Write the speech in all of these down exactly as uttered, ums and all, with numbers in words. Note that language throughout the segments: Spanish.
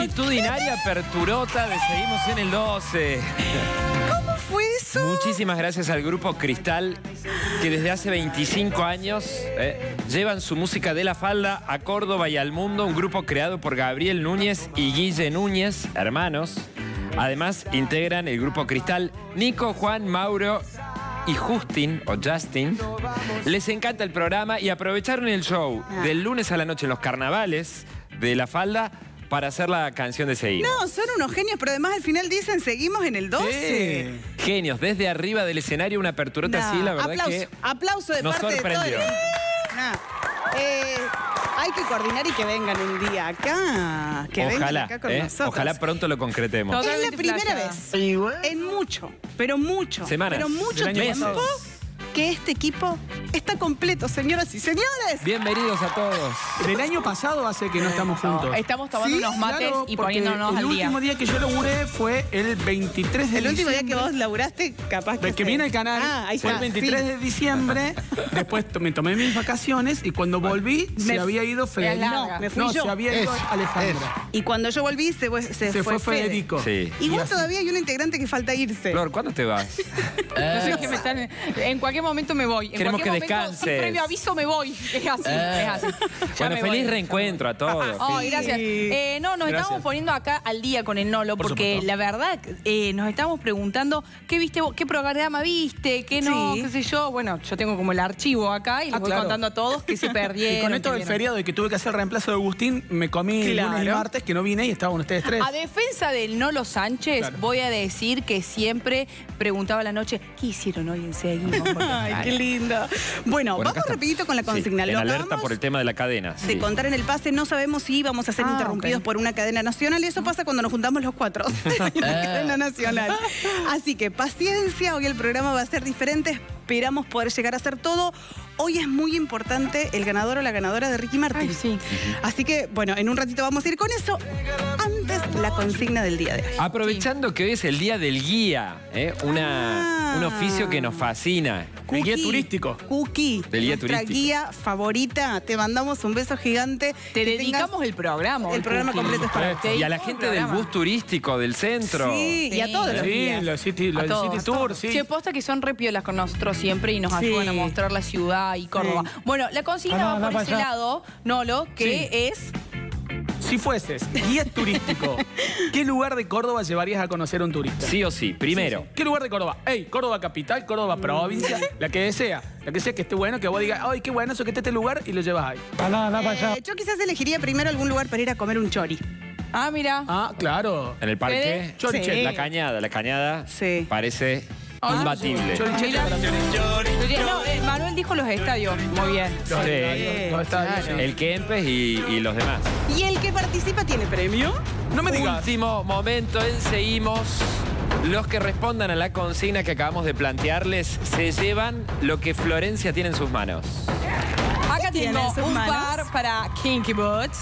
Multitudinaria aperturota de Seguimos en el doce. ¿Cómo fue eso? Muchísimas gracias al grupo Cristal, que desde hace veinticinco años eh, llevan su música de la falda a Córdoba y al mundo. Un grupo creado por Gabriel Núñez y Guille Núñez, hermanos. Además, integran el grupo Cristal Nico, Juan, Mauro y Justin, o Justin. Les encanta el programa y aprovecharon el show Ah. del lunes a la noche en los carnavales de la falda para hacer la canción de Seguimos. No, son unos genios, pero además al final dicen seguimos en el doce. Sí. Genios, desde arriba del escenario, una aperturota No, así, la verdad aplauso, que aplauso de nos parte sorprendió. de todos. No, eh, hay que coordinar y que vengan un día acá. Que vengan Ojalá, acá con eh, nosotros. ojalá pronto lo concretemos. Es la Totalmente primera flasheada. vez en mucho, pero mucho, Semanas, pero mucho del año tiempo pasado. que este equipo está completo, señoras y señores. Bienvenidos a todos. Del año pasado hace que no estamos juntos. Estamos tomando Sí, unos mates Claro, y porque poniéndonos el al día. último día que yo laburé fue el veintitrés de El último día que diciembre. vos laburaste, capaz que Del que sé. viene al canal Ah, ahí fue está, el veintitrés sí. de diciembre. Después to- me tomé mis vacaciones y cuando volví Me- se había ido Federico. larga. Me fui no, yo. se había ido Es, Alejandra. Y cuando yo volví, se, fue- se, Se fue Fede. Federico. Sí. Igual Y así- todavía hay un integrante que falta irse. Flor, ¿cuándo te vas? No sé qué me están- En cualquier momento me voy. En Queremos cualquier que momento, descanses. sin previo aviso me voy. Es así, es así. Ya Bueno, me feliz voy. reencuentro a todos. Oh, Sí. gracias. Eh, no, nos Gracias. estamos poniendo acá al día con el Nolo, Por porque supuesto. la verdad eh, nos estamos preguntando qué viste vos, qué programa viste, qué no, Sí. qué sé yo. Bueno, yo tengo como el archivo acá y les Ah, voy claro. contando a todos que se perdieron. Y con esto que del vieron. feriado de que tuve que hacer el reemplazo de Agustín, me comí el Claro. lunes y martes que no vine y estaban ustedes tres. A defensa del Nolo Sánchez, Claro. voy a decir que siempre preguntaba a la noche, ¿qué hicieron hoy en Seguimos? Porque, Ay, claro, qué lindo. Bueno, Bueno, acá vamos está. rapidito con la Sí, consigna. en Lo alerta acabamos por el tema de la cadena. de sí. contar en el pase, no sabemos si vamos a ser Ah, interrumpidos ok. por una cadena nacional y eso pasa cuando nos juntamos los cuatro en la cadena nacional. Así que paciencia, hoy el programa va a ser diferente, esperamos poder llegar a hacer todo. Hoy es muy importante el ganador o la ganadora de Ricky Martin. Ay, sí. Así que, bueno, en un ratito vamos a ir con eso. Antes, la consigna del día de hoy. Aprovechando que hoy es el día del guía, ¿eh? Una, Ah. un oficio que nos fascina. El guía Cookie, turístico. Cookie, Del guía nuestra turístico. guía favorita. Te mandamos un beso gigante. Te Que dedicamos tengas- el programa. el hoy, programa Cookie. completo es para Te Y a la dedicamos gente el del programa. bus turístico, del centro. Sí, y a Sí. todos los Sí, días. los City, A los todos, City a Tour, todos. sí. Che, posta que son re piolas con nosotros siempre y nos Sí. ayudan a mostrar la ciudad y Córdoba. Sí. Bueno, la consigna Ah, no, va no, por para ese allá. lado, Nolo, que es... Si fueses guía turístico, ¿qué lugar de Córdoba llevarías a conocer a un turista? Sí o sí. Primero, Sí, sí. ¿Qué lugar de Córdoba? Ey, Córdoba capital, Córdoba provincia, la que sea. La que sea que esté bueno, que vos digas, ay, qué bueno eso que esté este lugar y lo llevas ahí. Eh, yo quizás elegiría primero algún lugar para ir a comer un chori. Ah, mira. Ah, claro. en el parque, Fede, Choriche. sí. la cañada. La cañada Sí. parece Ah, imbatible. Chorichete Mira. para mí. No, eh, Manuel dijo los estadios. Muy bien. Los Sí. estadios, los estadios, sí. El Kempes y, y los demás. ¿Y el que participa tiene premio? No me digas. Último momento en Seguimos. Los que respondan a la consigna que acabamos de plantearles se llevan lo que Florencia tiene en sus manos. Acá tiene tengo en sus un manos? par para Kinky Boots.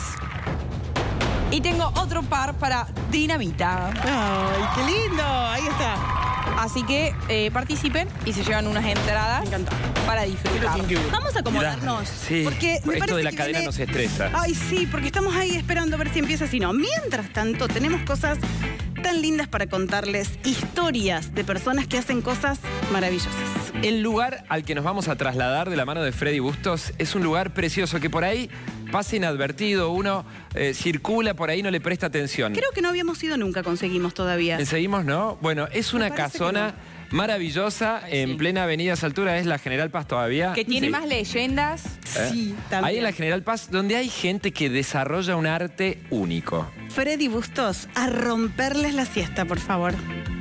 Y tengo otro par para Dinamita. ¡Ay, qué lindo! Ahí está. Así que eh, participen y se llevan unas entradas Me encantó. para disfrutar. Kinky Boots. Vamos a acomodarnos. Sí, porque me esto parece de la que cadena viene- nos estresa. Ay, sí, porque estamos ahí esperando a ver si empieza, si no. Mientras tanto, tenemos cosas tan lindas para contarles. Historias de personas que hacen cosas maravillosas. El lugar al que nos vamos a trasladar de la mano de Freddy Bustos es un lugar precioso que por ahí pasa inadvertido. Uno eh, circula por ahí, no le presta atención. Creo que no habíamos ido nunca, conseguimos todavía. ¿En Seguimos, no? Bueno, es una parece que casona maravillosa en sí. plena avenida esa altura. Es la General Paz todavía. Que tiene Sí. más leyendas. ¿Eh? Sí, también. Ahí en la General Paz, donde hay gente que desarrolla un arte único. Freddy Bustos, a romperles la siesta, por favor.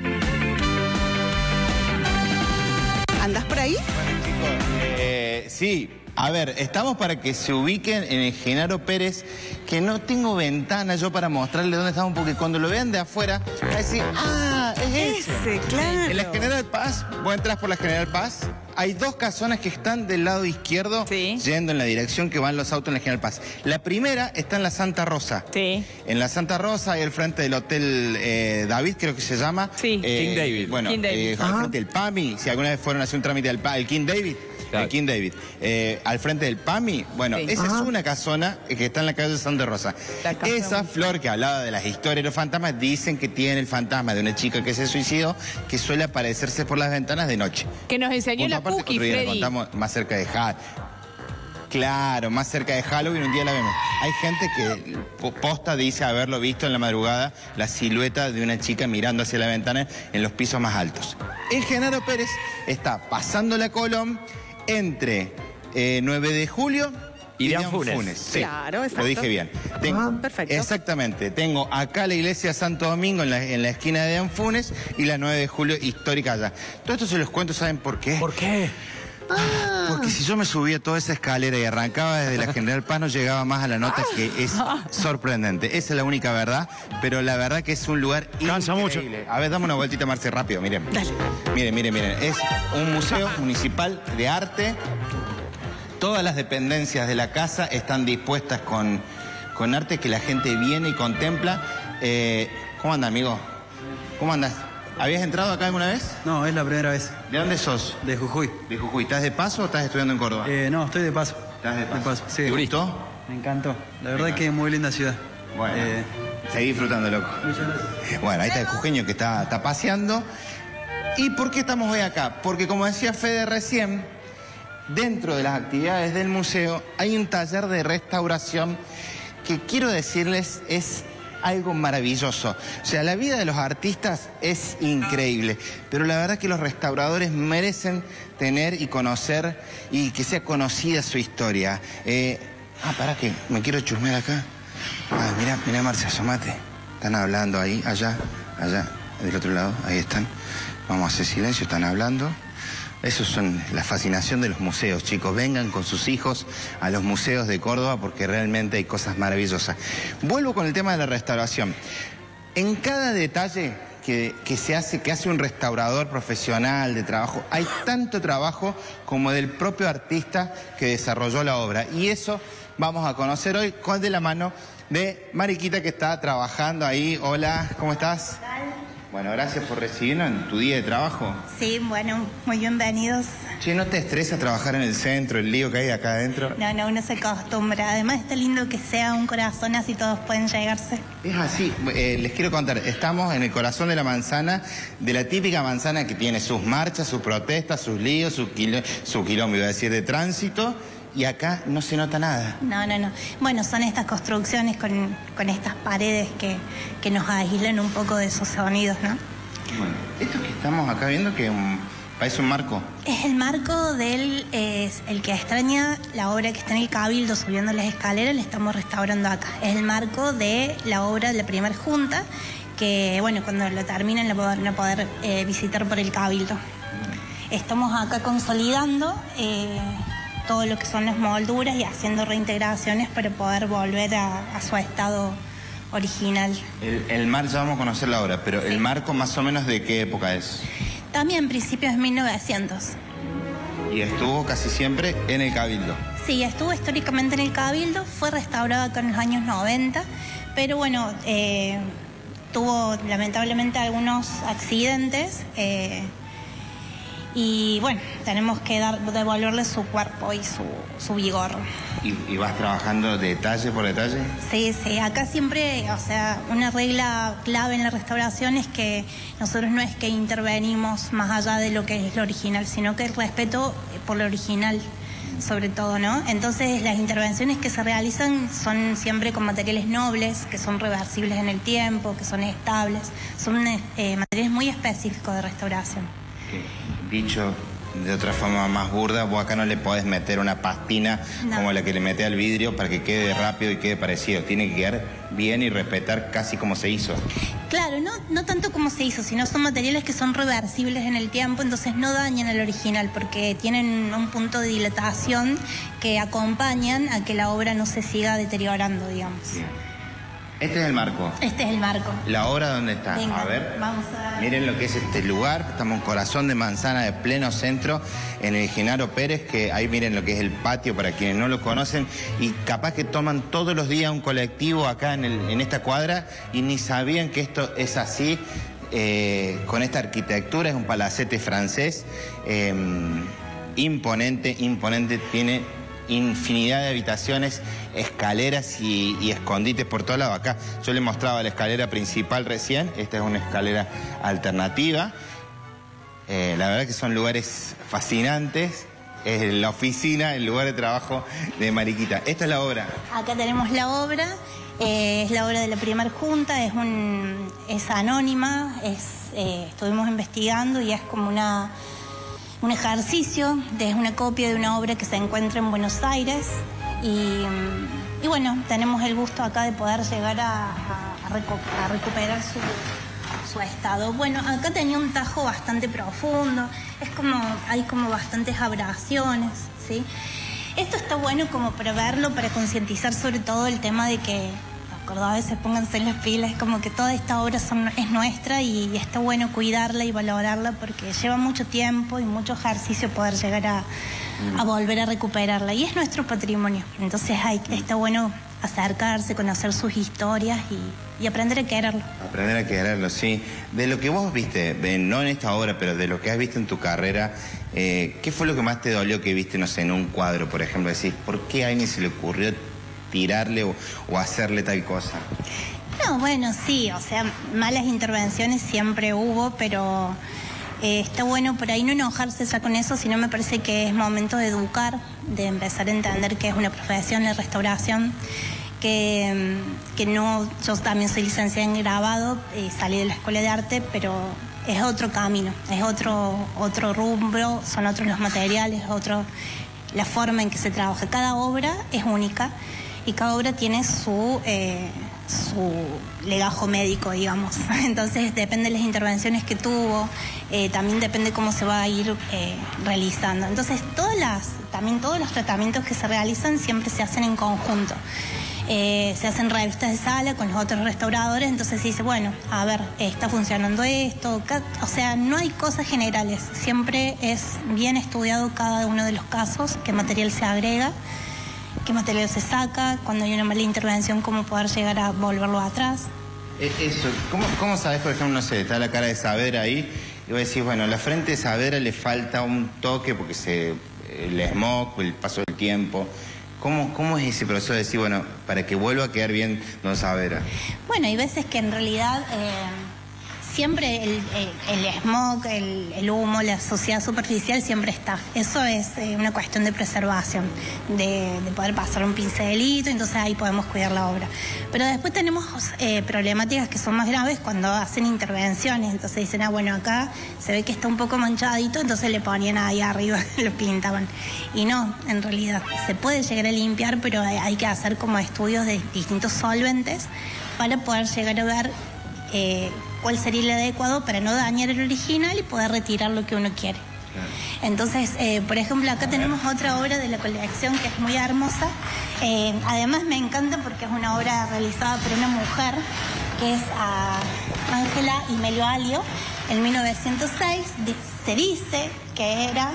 ¿Andás por ahí? Bueno, chicos, eh, sí. A ver, estamos para que se ubiquen en el Genaro Pérez, que no tengo ventana yo para mostrarles dónde estamos, porque cuando lo vean de afuera, va a decir, ah, es ese. Ese, claro. En la General Paz, vos entras por la General Paz, hay dos casonas que están del lado izquierdo, Sí. yendo en la dirección que van los autos en la General Paz. La primera está en la Santa Rosa. Sí. En la Santa Rosa, ahí al frente del Hotel eh, David, creo que se llama. Sí. Eh, King David. Bueno, King David. eh, al frente del P A M I, si alguna vez fueron a hacer un trámite del Pa- el King David. Claro. El King David. Eh, al frente del P A M I, bueno, Sí. esa es una casona que está en la calle Santa Rosa. La casa Esa muy- flor que hablaba de las historias de los fantasmas, dicen que tiene el fantasma de una chica que se suicidó, que suele aparecerse por las ventanas de noche. Que nos enseñó Punto la aparte, Cookie, otro día la Freddy. contamos más cerca de Halloween. Claro, más cerca de Halloween, un día la vemos. Hay gente que po- posta dice haberlo visto en la madrugada, la silueta de una chica mirando hacia la ventana en los pisos más altos. El Genaro Pérez está pasando la Colón entre eh, nueve de julio Y y Deán Deán Funes. Sí, Claro, exacto. lo dije bien. Tengo- Ah, perfecto. Exactamente. Tengo acá la iglesia Santo Domingo en la, en la esquina de Deán Funes y la nueve de julio histórica allá. Todo esto se los cuento, ¿saben por qué? ¿Por qué? Porque si yo me subía toda esa escalera y arrancaba desde la General Paz, no llegaba más a la nota, que es sorprendente. Esa es la única verdad, pero la verdad que es un lugar Cansa mucho. increíble. A ver, dame una vueltita, Marce, rápido, miren. Dale. Miren, miren, miren. Es un museo municipal de arte. Todas las dependencias de la casa están dispuestas con, con arte que la gente viene y contempla. Eh, ¿Cómo anda, amigo? ¿Cómo andas? ¿Habías entrado acá alguna vez? No, es la primera vez. ¿De dónde sos? De Jujuy. De Jujuy. ¿Estás de paso o estás estudiando en Córdoba? Eh, no, estoy de paso. ¿Estás de paso? sí. ¿Te gustó? Me encantó. La verdad es que es muy linda ciudad. Bueno, Eh, seguí disfrutando, loco. muchas gracias. Bueno, ahí está el jujeño que está, está paseando. ¿Y por qué estamos hoy acá? Porque como decía Fede recién, dentro de las actividades del museo hay un taller de restauración que quiero decirles es algo maravilloso. O sea, la vida de los artistas es increíble, pero la verdad que los restauradores merecen tener y conocer y que sea conocida su historia. Eh, ah, para que me quiero chusmear acá. Ah, mira, mira, Marcia, asomate. Están hablando ahí, allá, allá, del otro lado, ahí están. Vamos a hacer silencio, están hablando. Eso son la fascinación de los museos, chicos. Vengan con sus hijos a los museos de Córdoba porque realmente hay cosas maravillosas. Vuelvo con el tema de la restauración. En cada detalle que, que se hace, que hace un restaurador profesional de trabajo, hay tanto trabajo como del propio artista que desarrolló la obra. Y eso vamos a conocer hoy con de la mano de Mariquita, que está trabajando ahí. Hola, ¿cómo estás? Bueno, gracias por recibirnos en tu día de trabajo. Sí, bueno, muy bienvenidos. Che, ¿no te estresa trabajar en el centro, el lío que hay acá adentro? No, no, uno se acostumbra. Además está lindo que sea un corazón, así todos pueden llegarse. Es así, eh, les quiero contar, estamos en el corazón de la manzana, de la típica manzana que tiene sus marchas, sus protestas, sus líos, su, quilo, su quilombo, iba a decir, de tránsito, y acá no se nota nada. No, no, no. Bueno, son estas construcciones con, con estas paredes que, que nos aíslan un poco de esos sonidos, ¿no? Bueno, esto que estamos acá viendo que um, parece un marco. Es el marco del, es el que extraña la obra que está en el Cabildo subiendo las escaleras, la estamos restaurando acá. Es el marco de la obra de la primera junta, que bueno, cuando lo terminen la van a poder eh, visitar por el Cabildo. Estamos acá consolidando eh, todo lo que son las molduras y haciendo reintegraciones para poder volver a, a su estado original. El, el mar, ya vamos a conocer la obra, pero el marco más o menos de qué época es. También principios de mil novecientos. Y estuvo casi siempre en el Cabildo. Sí, estuvo históricamente en el Cabildo, fue restaurado acá en los años noventa, pero bueno, eh, tuvo lamentablemente algunos accidentes eh, y bueno, tenemos que dar, devolverle su cuerpo y su, su vigor. ¿Y, y vas trabajando detalle por detalle? Sí, sí, acá siempre, o sea, una regla clave en la restauración es que nosotros no es que intervenimos más allá de lo que es lo original, sino que el respeto por lo original, sobre todo, ¿no? Entonces las intervenciones que se realizan son siempre con materiales nobles, que son reversibles en el tiempo, que son estables, son eh, materiales muy específicos de restauración. Dicho de otra forma más burda, vos acá no le podés meter una pastina No. como la que le mete al vidrio para que quede rápido y quede parecido. Tiene que quedar bien y respetar casi como se hizo. Claro, no, no tanto como se hizo, sino son materiales que son reversibles en el tiempo, entonces no dañan al original porque tienen un punto de dilatación que acompañan a que la obra no se siga deteriorando, digamos. Bien. Este es el marco. Este es el marco. ¿La obra dónde está? Venga, a ver. vamos a ver. Miren lo que es este lugar. Estamos en Corazón de Manzana, de pleno centro, en el Genaro Pérez, que ahí miren lo que es el patio para quienes no lo conocen. Y capaz que toman todos los días un colectivo acá en, el, en esta cuadra y ni sabían que esto es así. Eh, con esta arquitectura, es un palacete francés. Eh, imponente, imponente. Tiene infinidad de habitaciones, escaleras y, y escondites por todos lados. Acá yo les mostraba la escalera principal recién, esta es una escalera alternativa. Eh, la verdad que son lugares fascinantes. Es la oficina, el lugar de trabajo de Mariquita. Esta es la obra. Acá tenemos la obra, eh, es la obra de la primera junta, es, un, es anónima, es, eh, estuvimos investigando y es como una... un ejercicio, es una copia de una obra que se encuentra en Buenos Aires y, y bueno, tenemos el gusto acá de poder llegar a, a, a, recu a recuperar su, su estado. Bueno, acá tenía un tajo bastante profundo, es como, hay como bastantes abrasiones, ¿sí? Esto está bueno como para verlo, para concientizar sobre todo el tema de que cordobeses, pónganse las pilas, como que toda esta obra son, es nuestra y, y está bueno cuidarla y valorarla porque lleva mucho tiempo y mucho ejercicio poder llegar a, mm. a volver a recuperarla y es nuestro patrimonio, entonces hay, está bueno acercarse, conocer sus historias y, y aprender a quererlo. Aprender a quererlo, sí. De lo que vos viste, no en esta obra, pero de lo que has visto en tu carrera, eh, ¿qué fue lo que más te dolió que viste, no sé, en un cuadro, por ejemplo? Decís, ¿por qué a alguien se le ocurrió tirarle o, o hacerle tal cosa? No, bueno, sí, o sea, malas intervenciones siempre hubo, pero eh, está bueno por ahí no enojarse ya con eso, sino me parece que es momento de educar, de empezar a entender que es una profesión la restauración, que, que no, yo también soy licenciada en grabado, eh, salí de la escuela de arte, pero es otro camino, es otro, otro rumbo, son otros los materiales, otro, la forma en que se trabaja. Cada obra es única y cada obra tiene su, eh, su legajo médico, digamos. Entonces depende de las intervenciones que tuvo, eh, también depende cómo se va a ir eh, realizando. Entonces todas las, también todos los tratamientos que se realizan siempre se hacen en conjunto. Eh, se hacen revistas de sala con los otros restauradores, entonces se dice, bueno, a ver, está funcionando esto, o sea, no hay cosas generales, siempre es bien estudiado cada uno de los casos, qué material se agrega, qué material se saca, cuando hay una mala intervención, cómo poder llegar a volverlo atrás. Eso, ¿cómo, cómo sabes, por ejemplo, no sé, está la cara de Saavedra ahí, y vos decís, bueno, la frente de Saavedra le falta un toque porque se, el smog, el paso del tiempo. ¿Cómo, ¿Cómo es ese proceso de decir, bueno, para que vuelva a quedar bien don Saavedra? Bueno, hay veces que en realidad eh, siempre el, el, el smog, el, el humo, la suciedad superficial siempre está. Eso es eh, una cuestión de preservación, de, de poder pasar un pincelito, entonces ahí podemos cuidar la obra. Pero después tenemos eh, problemáticas que son más graves cuando hacen intervenciones, entonces dicen, ah, bueno, acá se ve que está un poco manchadito, entonces le ponían ahí arriba, lo pintaban. Y no, en realidad, se puede llegar a limpiar, pero hay, hay que hacer como estudios de distintos solventes para poder llegar a ver eh, cuál sería el adecuado para no dañar el original y poder retirar lo que uno quiere. Claro. Entonces, eh, por ejemplo, acá tenemos otra obra de la colección que es muy hermosa. Eh, además me encanta porque es una obra realizada por una mujer que es Ángela Imelio Alio. En mil novecientos seis se dice que era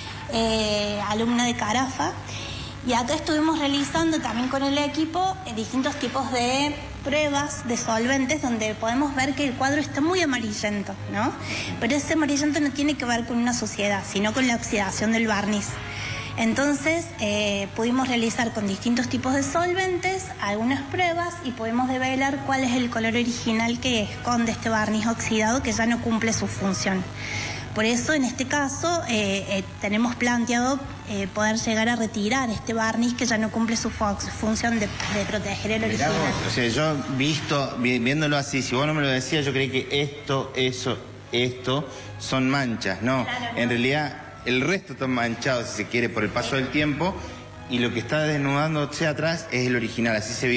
eh, alumna de Carafa. Y acá estuvimos realizando también con el equipo eh, distintos tipos de pruebas de solventes donde podemos ver que el cuadro está muy amarillento, ¿no? Pero ese amarillento no tiene que ver con una suciedad, sino con la oxidación del barniz. Entonces eh, pudimos realizar con distintos tipos de solventes algunas pruebas y pudimos develar cuál es el color original que esconde este barniz oxidado que ya no cumple su función. Por eso, en este caso, eh, eh, tenemos planteado eh, poder llegar a retirar este barniz que ya no cumple su función de, de proteger el original. O sea, yo visto, vi, viéndolo así, si vos no me lo decías, yo creí que esto, eso, esto son manchas. No, claro, no. En realidad el resto está manchado, si se quiere, por el paso del tiempo, y lo que está desnudándose atrás es el original. Así se vio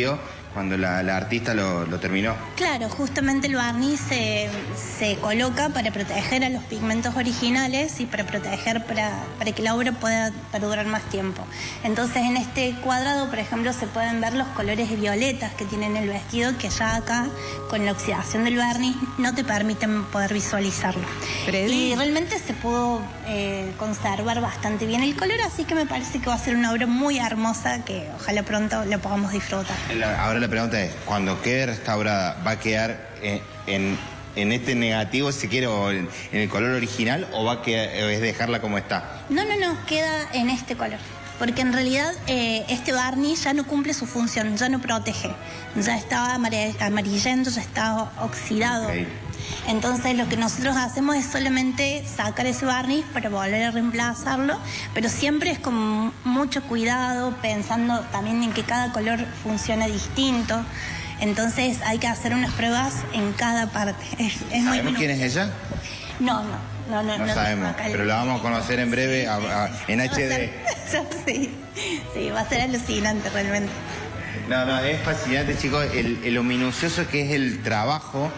cuando la, la artista lo, lo terminó. Claro, justamente el barniz se, se coloca para proteger a los pigmentos originales y para proteger, para, para que la obra pueda perdurar más tiempo. Entonces en este cuadrado, por ejemplo, se pueden ver los colores violetas que tiene el vestido, que ya acá, con la oxidación del barniz, no te permiten poder visualizarlo. Freddy. Y realmente se pudo eh, conservar bastante bien el color, así que me parece que va a ser una obra muy hermosa que ojalá pronto la podamos disfrutar. La, ahora la pregunta es, cuando quede restaurada, ¿va a quedar en, en, en este negativo, si quiere, o en, en el color original, o va a quedar, es dejarla como está? No, no, no, queda en este color. Porque en realidad eh, este barniz ya no cumple su función, ya no protege. Ya está amarillento, ya está oxidado. Okay. Entonces lo que nosotros hacemos es solamente sacar ese barniz para volver a reemplazarlo, pero siempre es con mucho cuidado, pensando también en que cada color funciona distinto. Entonces hay que hacer unas pruebas en cada parte. Es, es ¿Sabemos muy quién es ella? No, no, no, no. No, no sabemos, pero la vamos a conocer en breve a, a, en H D. Sí, sí, va a ser alucinante realmente. No, no, es fascinante, chicos, el, el lo minucioso que es el trabajo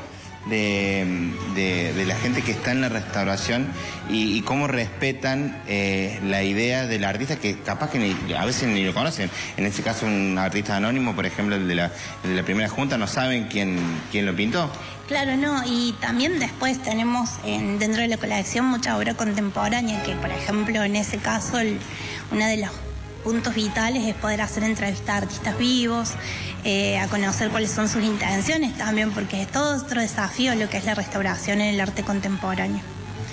de, de, de la gente que está en la restauración y, y cómo respetan eh, la idea del artista, que capaz que ni, a veces ni lo conocen. En este caso, un artista anónimo, por ejemplo, el de la, el de la primera junta, no saben quién, quién lo pintó. Claro, no, y también después tenemos en, dentro de la colección mucha obra contemporánea, que por ejemplo en ese caso el, uno de los puntos vitales es poder hacer entrevistas a artistas vivos, eh, a conocer cuáles son sus intenciones también, porque es todo otro desafío lo que es la restauración en el arte contemporáneo.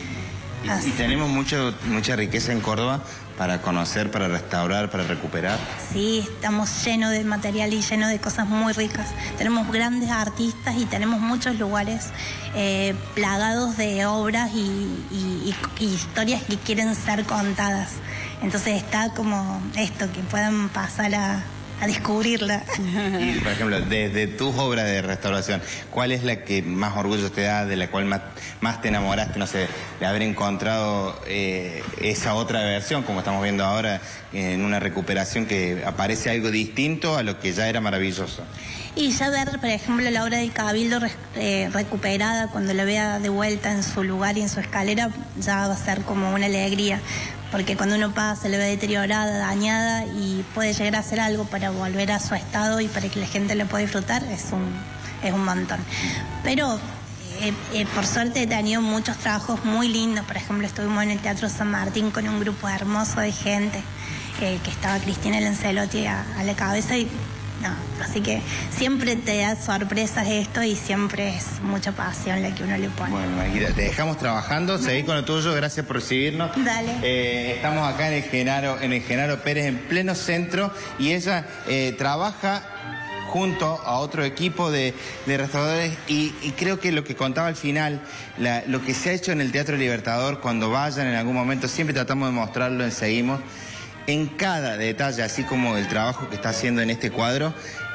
Y, y tenemos mucho, mucha riqueza en Córdoba para conocer, para restaurar, para recuperar. Sí, estamos llenos de material y llenos de cosas muy ricas. Tenemos grandes artistas y tenemos muchos lugares eh, plagados de obras y, y, y, y historias que quieren ser contadas. Entonces está como esto, que puedan pasar a, a descubrirla. Y, por ejemplo, desde tus obras de restauración, ¿cuál es la que más orgullo te da, de la cual más, más te enamoraste, no sé, de haber encontrado eh, esa otra versión, como estamos viendo ahora, en una recuperación que aparece algo distinto a lo que ya era maravilloso? Y ya ver, por ejemplo, la obra del Cabildo eh, recuperada, cuando la vea de vuelta en su lugar y en su escalera, ya va a ser como una alegría. Porque cuando uno pasa, la ve deteriorada, dañada, y puede llegar a hacer algo para volver a su estado y para que la gente lo pueda disfrutar, es un, es un montón. Pero eh, eh, por suerte he tenido muchos trabajos muy lindos. Por ejemplo, estuvimos en el Teatro San Martín con un grupo hermoso de gente, eh, que estaba Cristina Lancelotti a, a la cabeza y... No, así que siempre te da sorpresas esto y siempre es mucha pasión la que uno le pone. Bueno, Marquita, te dejamos trabajando, seguí con lo tuyo, gracias por recibirnos. Dale. Eh, estamos acá en el Genaro, en el Genaro Pérez, en pleno centro, y ella eh, trabaja junto a otro equipo de, de restauradores y, y creo que lo que contaba al final, la, lo que se ha hecho en el Teatro Libertador, cuando vayan en algún momento, siempre tratamos de mostrarlo en Seguimos. En cada detalle, así como el trabajo que está haciendo en este cuadro,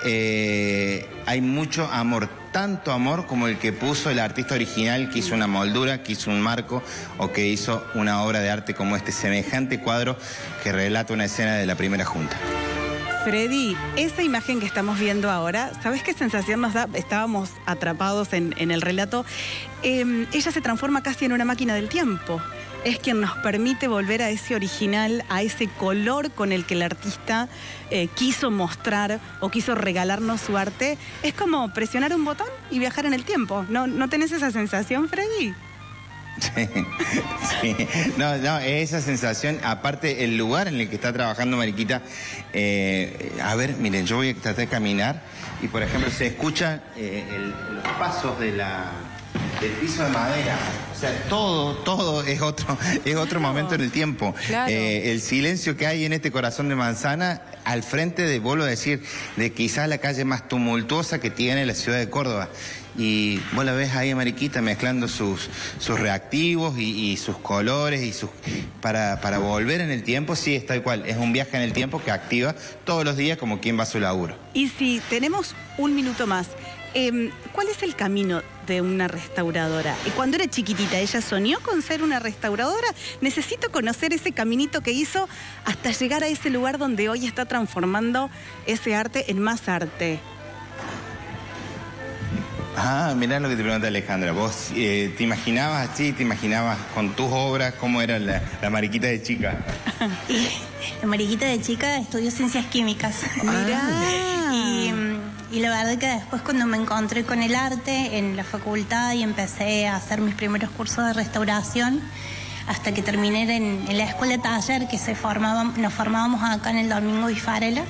eh, hay mucho amor, tanto amor como el que puso el artista original, que hizo una moldura, que hizo un marco o que hizo una obra de arte como este semejante cuadro que relata una escena de la primera junta. Freddy, esa imagen que estamos viendo ahora, ¿sabes qué sensación nos da? Estábamos atrapados en, en el relato. Eh, ella se transforma casi en una máquina del tiempo. Es quien nos permite volver a ese original, a ese color con el que el artista eh, quiso mostrar o quiso regalarnos su arte. Es como presionar un botón y viajar en el tiempo. ¿No, ¿no tenés esa sensación, Freddy? Sí, sí. No, no, esa sensación, aparte el lugar en el que está trabajando Mariquita, eh, a ver, miren, yo voy a tratar de caminar y por ejemplo se escuchan eh, el, los pasos de la, del piso de madera. O sea, todo, todo es otro, es otro momento en el tiempo. Claro. Eh, el silencio que hay en este corazón de manzana, al frente de, vuelvo a decir, de quizás la calle más tumultuosa que tiene la ciudad de Córdoba. Y vos la ves ahí, Mariquita, mezclando sus, sus reactivos y, y sus colores y sus para, para volver en el tiempo. Sí, es tal cual, es un viaje en el tiempo que activa todos los días como quien va a su laburo. Y si tenemos un minuto más, eh, ¿cuál es el camino de una restauradora? Y cuando era chiquitita, ¿ella soñó con ser una restauradora? Necesito conocer ese caminito que hizo hasta llegar a ese lugar donde hoy está transformando ese arte en más arte. Ah, mirá lo que te pregunta Alejandra. ¿Vos eh, te imaginabas así, te imaginabas con tus obras cómo era la, la mariquita de chica? La mariquita de chica estudió ciencias químicas. Mirá. Y, y la verdad que después cuando me encontré con el arte en la facultad y empecé a hacer mis primeros cursos de restauración, hasta que terminé en, en la escuela taller que se formaba, nos formábamos acá en el Domingo Bifarela.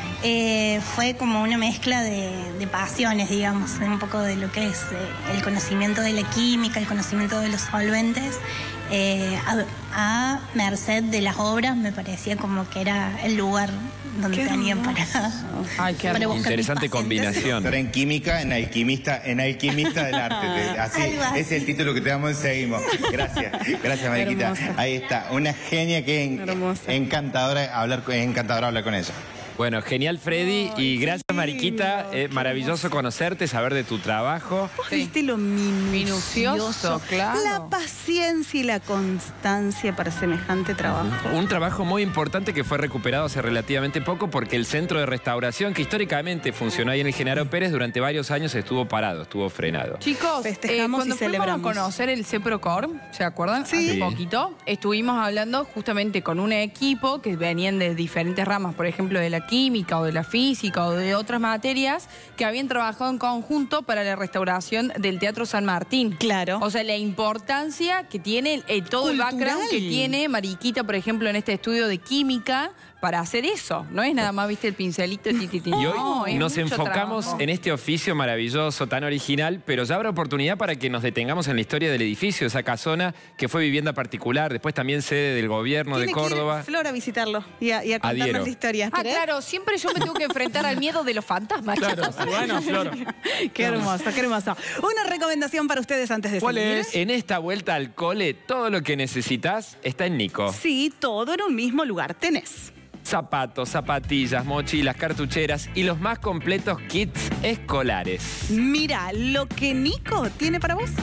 Eh, fue como una mezcla de, de pasiones, digamos, un poco de lo que es eh, el conocimiento de la química, el conocimiento de los solventes, eh, a, a merced de las obras. Me parecía como que era el lugar donde Qué tenían para, Ay, qué para buscar mis Interesante pacientes. combinación. Doctora en química, en alquimista, en alquimista del arte. Te- Así, Algo así. ese es el título que te damos, seguimos. Gracias, gracias Mariquita. Hermosa. Ahí está, una genia que es en- Hermosa. encantadora hablar, con- es encantadora hablar con ella. Bueno, genial, Freddy. Y gracias, Mariquita. Eh, maravilloso conocerte, saber de tu trabajo. ¿Vos viste lo minucioso? Minucioso, claro. La paciencia y la constancia para semejante trabajo. Un trabajo muy importante que fue recuperado hace relativamente poco porque el centro de restauración que históricamente funcionó ahí en el Genaro Pérez durante varios años estuvo parado, estuvo frenado. Chicos, Festejamos eh, cuando y celebramos. fuimos a conocer el CEPROCOR, ¿se acuerdan? Sí. Hace Sí. poquito, estuvimos hablando justamente con un equipo que venían de diferentes ramas, por ejemplo, de la química o de la física o de otras materias, que habían trabajado en conjunto para la restauración del Teatro San Martín. Claro. O sea, la importancia que tiene, eh, todo el Cultural. background que tiene Mariquita, por ejemplo, en este estudio de química, para hacer eso. No es nada más, viste, el pincelito. Ti, ti, ti. Y hoy No, es nos mucho enfocamos trabajo. en este oficio maravilloso, tan original, pero ya habrá oportunidad para que nos detengamos en la historia del edificio, esa casona que fue vivienda particular, después también sede del gobierno de Tiene que ir Córdoba. Flor a visitarlo y a, y a contarnos Adhiero. la historia. Ah, ¿Querés? claro, siempre yo me tengo que enfrentar al miedo de los fantasmas. Claro, bueno, Flor. Qué hermoso, qué hermoso. Una recomendación para ustedes antes de ¿Cuál seguir. es? En esta vuelta al cole, todo lo que necesitas está en Nico. Sí, todo en un mismo lugar tenés. Zapatos, zapatillas, mochilas, cartucheras y los más completos kits escolares. Mira lo que Nico tiene para vos.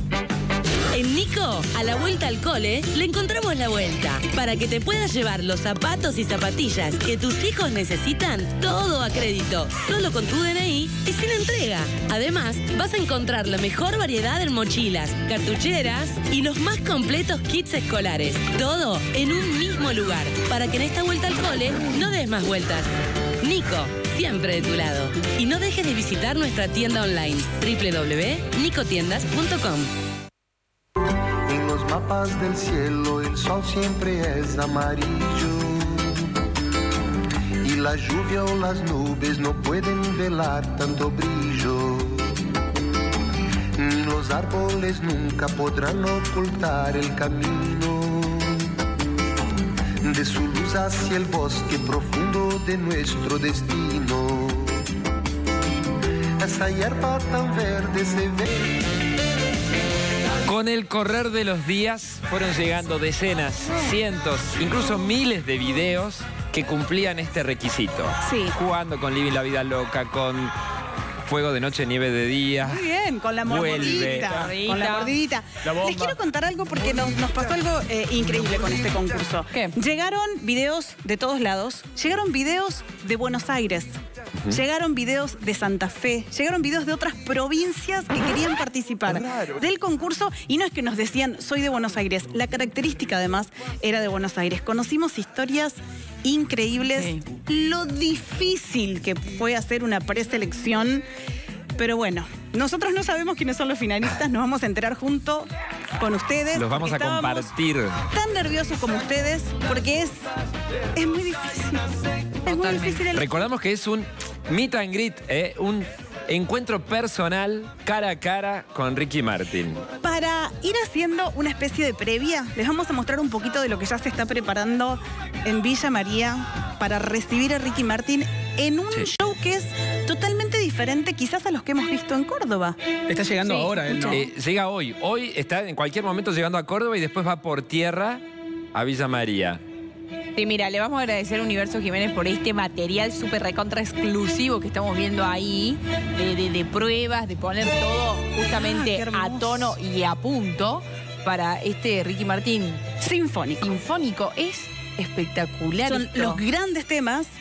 En Nico, a la vuelta al cole, le encontramos la vuelta para que te puedas llevar los zapatos y zapatillas que tus hijos necesitan, todo a crédito, solo con tu D N I y sin entrega. Además, vas a encontrar la mejor variedad en mochilas, cartucheras y los más completos kits escolares, todo en un mismo lugar, para que en esta vuelta al cole no des más vueltas. Nico, siempre de tu lado. Y no dejes de visitar nuestra tienda online, doble u doble u doble u punto nicotiendas punto com. En los mapas del cielo el sol siempre es amarillo y la lluvia o las nubes no pueden velar tanto brillo, ni los árboles nunca podrán ocultar el camino de su luz hacia el bosque profundo de nuestro destino. Esa hierba tan verde se ve. Con el correr de los días fueron llegando decenas, cientos, incluso miles de videos que cumplían este requisito. Sí. Jugando con Living la Vida Loca, con Fuego de Noche, Nieve de Día. Muy bien, con la Vuelve. mordidita. Con la mordidita. La bomba. Les quiero contar algo porque nos, nos pasó algo eh, increíble con este concurso. ¿Qué? Llegaron videos de todos lados. Llegaron videos de Buenos Aires. Llegaron videos de Santa Fe. Llegaron videos de otras provincias que querían participar del concurso. Y no es que nos decían, soy de Buenos Aires. La característica, además, era de Buenos Aires. Conocimos historias increíbles. Sí. Lo difícil que fue hacer una preselección. Pero bueno, nosotros no sabemos quiénes son los finalistas. Nos vamos a enterar junto con ustedes. Los vamos a porque estábamos compartir. Tan nerviosos como ustedes, porque es, es muy difícil. Es muy difícil el... Recordamos que es un meet and greet, ¿eh? Un encuentro personal, cara a cara, con Ricky Martin. Para ir haciendo una especie de previa, les vamos a mostrar un poquito de lo que ya se está preparando en Villa María para recibir a Ricky Martin en un Sí. show que es totalmente diferente quizás a los que hemos visto en Córdoba. Está llegando Sí, ahora él, ¿no? Eh, llega hoy. Hoy está en cualquier momento llegando a Córdoba y después va por tierra a Villa María. Sí, mira, le vamos a agradecer a Universo Jiménez por este material súper recontra exclusivo que estamos viendo ahí, de, de- de pruebas, de poner todo Ah, justamente qué hermoso. a tono y a punto para este Ricky Martin Sinfónico. sinfónico. Es espectacular. Son esto. los grandes temas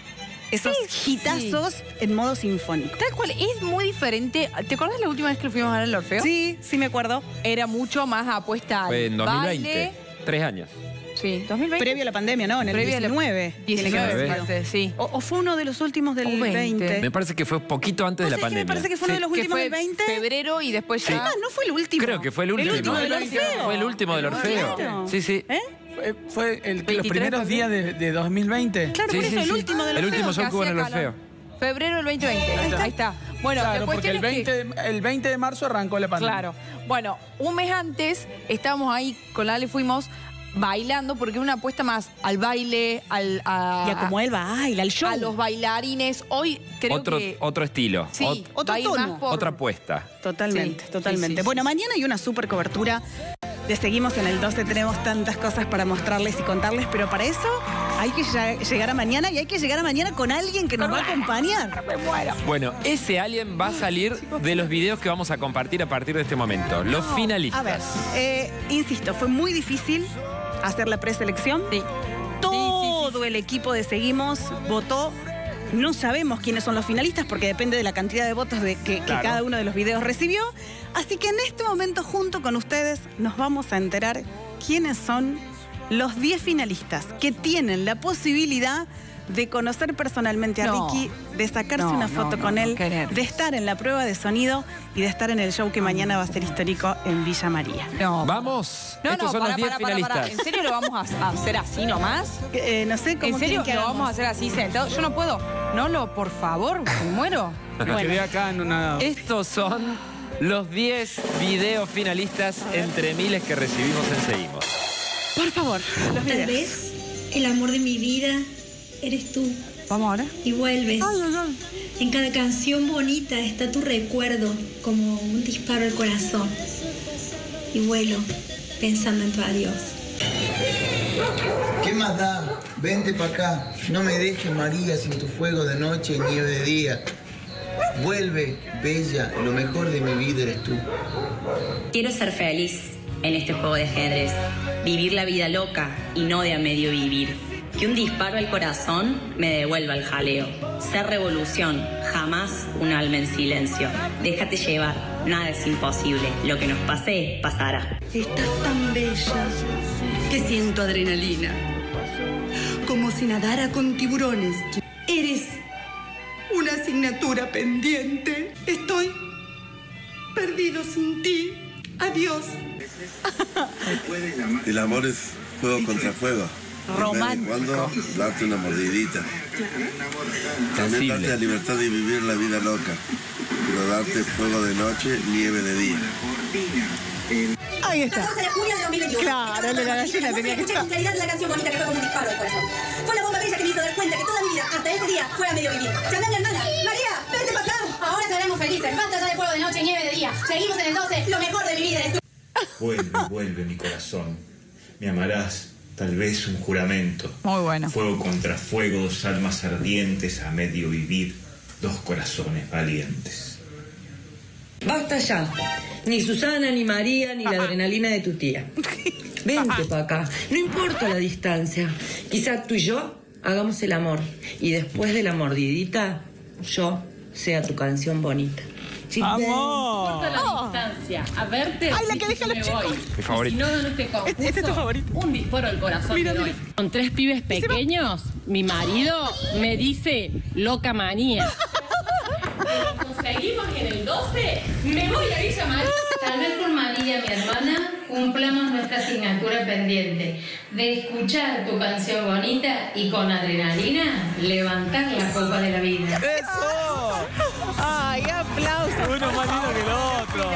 esos Sí, hitazos sí. en modo sinfónico. Tal cual, es muy diferente. ¿Te acordás la última vez que lo fuimos a ver al Orfeo? Sí, sí me acuerdo. Era mucho más apuesta al Fue en dos mil veinte. baile. Tres años. Sí, dos mil veinte. Previo a la pandemia, ¿no? En el Previo a la- diecinueve. tiene que haber diecinueve, sido. parte, sí. O, o fue uno de los últimos del O veinte. veinte. Me parece que fue poquito antes de la ¿No sabés qué? pandemia. Me parece que fue uno de los Que últimos fue del veinte. febrero y después ya... Ah, no fue el último. Creo que fue el último. El último del Orfeo. Fue el último del Orfeo. Claro. Sí, sí. ¿Eh? Fue, fue el, los veintitrés primeros también. días de, de dos mil veinte. Claro, Sí, por sí, eso, el sí. último del El Orfeo. último show que que hubo en hacía el Orfeo. calor. Febrero del veinte veinte. Ahí está. Ahí está. Bueno, Claro, la porque cuestión el es que- veinte, el veinte de marzo arrancó la pandemia. Claro. Bueno, un mes antes estábamos ahí, con la Ale fuimos bailando, porque era una apuesta más al baile, al, a, Y a como él baila, al show. a los bailarines. Hoy creo Otro, que... otro estilo. Sí, Ot- otro va a ir tono. más por- Otra apuesta. Totalmente, Sí, totalmente. sí, sí, bueno, sí. mañana hay una super cobertura de Seguimos en el doce. Tenemos tantas cosas para mostrarles y contarles, pero para eso hay que ya- llegar a mañana y hay que llegar a mañana con alguien que nos va a acompañar. Bueno, ese alien va a salir de los videos que vamos a compartir a partir de este momento. Los A finalistas. ver, eh, insisto, fue muy difícil hacer la preselección. Sí. Todo Sí, sí, sí. el equipo de Seguimos votó. No sabemos quiénes son los finalistas porque depende de la cantidad de votos de que, que Claro. cada uno de los videos recibió. Así que en este momento, junto con ustedes, nos vamos a enterar quiénes son los diez finalistas que tienen la posibilidad de conocer personalmente a No. Ricky, de sacarse No, una no, foto no, con no, él, qué nervios. de estar en la prueba de sonido y de estar en el show que mañana va a ser histórico en Villa María. No. Vamos. No, Estos no, son para, los diez para, para, finalistas. para. ¿En serio lo vamos a, a hacer así nomás? Eh, no sé cómo ¿En serio quieren que lo hagamos. vamos a hacer así sentado? Yo no puedo. No, lo, por favor, me muero. Me quedé acá en una... Estos son los diez videos finalistas entre miles que recibimos en Seguimos. Por favor, los Tal videos. vez el amor de mi vida eres tú Vamos ahora. y vuelves. En cada canción bonita está tu recuerdo como un disparo al corazón. Y vuelo pensando en tu adiós. ¿Qué más da? Vente para acá. No me dejes, María, sin tu fuego de noche y nieve de día. Vuelve, bella, lo mejor de mi vida eres tú. Quiero ser feliz en este juego de ajedrez, vivir la vida loca y no de a medio vivir. Que un disparo al corazón me devuelva el jaleo. Ser revolución, jamás un alma en silencio. Déjate llevar, nada es imposible. Lo que nos pase, pasará. Estás tan bella que siento adrenalina. Como si nadara con tiburones. Eres una asignatura pendiente. Estoy perdido sin ti. Adiós. El amor es fuego contra fuego. Romántico. De vez en cuando darte una mordidita. También Sensible. darte la libertad de vivir la vida loca. Pero darte fuego de noche, nieve de día. Ahí está. catorce de junio de dos mil veintiuno. Claro, el de la gallina tenía que Escuché estar. con claridad la canción bonita que fue como un disparo al corazón. Fue la bomba bella que me hizo dar cuenta que toda mi vida, hasta ese día, fue a medio vivir. Llamé a mi hermana. María, vente para acá. Ahora seremos felices. Basta ya de fuego de noche y nieve de día. Seguimos en el doce. Lo mejor de mi vida eres tú. Vuelve, vuelve mi corazón. Me amarás, tal vez un juramento. Muy bueno. Fuego contra fuego, dos almas ardientes a medio vivir, dos corazones valientes. Basta ya. Ni Susana, ni María, ni la adrenalina de tu tía. Vente para acá. No importa la distancia. Quizás tú y yo hagamos el amor. Y después de la mordidita, yo sea tu canción bonita. Sí, ¡Amor! Corta la distancia. A verte. Ay, la que y deja a los me chicos. voy. Mi favorito. Si no gano este concurso, Este- este es tu favorito. un disparo al corazón Mira, te doy. mira. Con tres pibes pequeños, mi marido me dice loca manía. Pero conseguimos en el doce, me voy a Villa María. Tal vez por María, mi hermana, cumplamos nuestra asignatura pendiente de escuchar tu canción bonita y con adrenalina levantar la copa de la vida. ¡Eso! Ay, aplausos. Uno más lindo que el otro.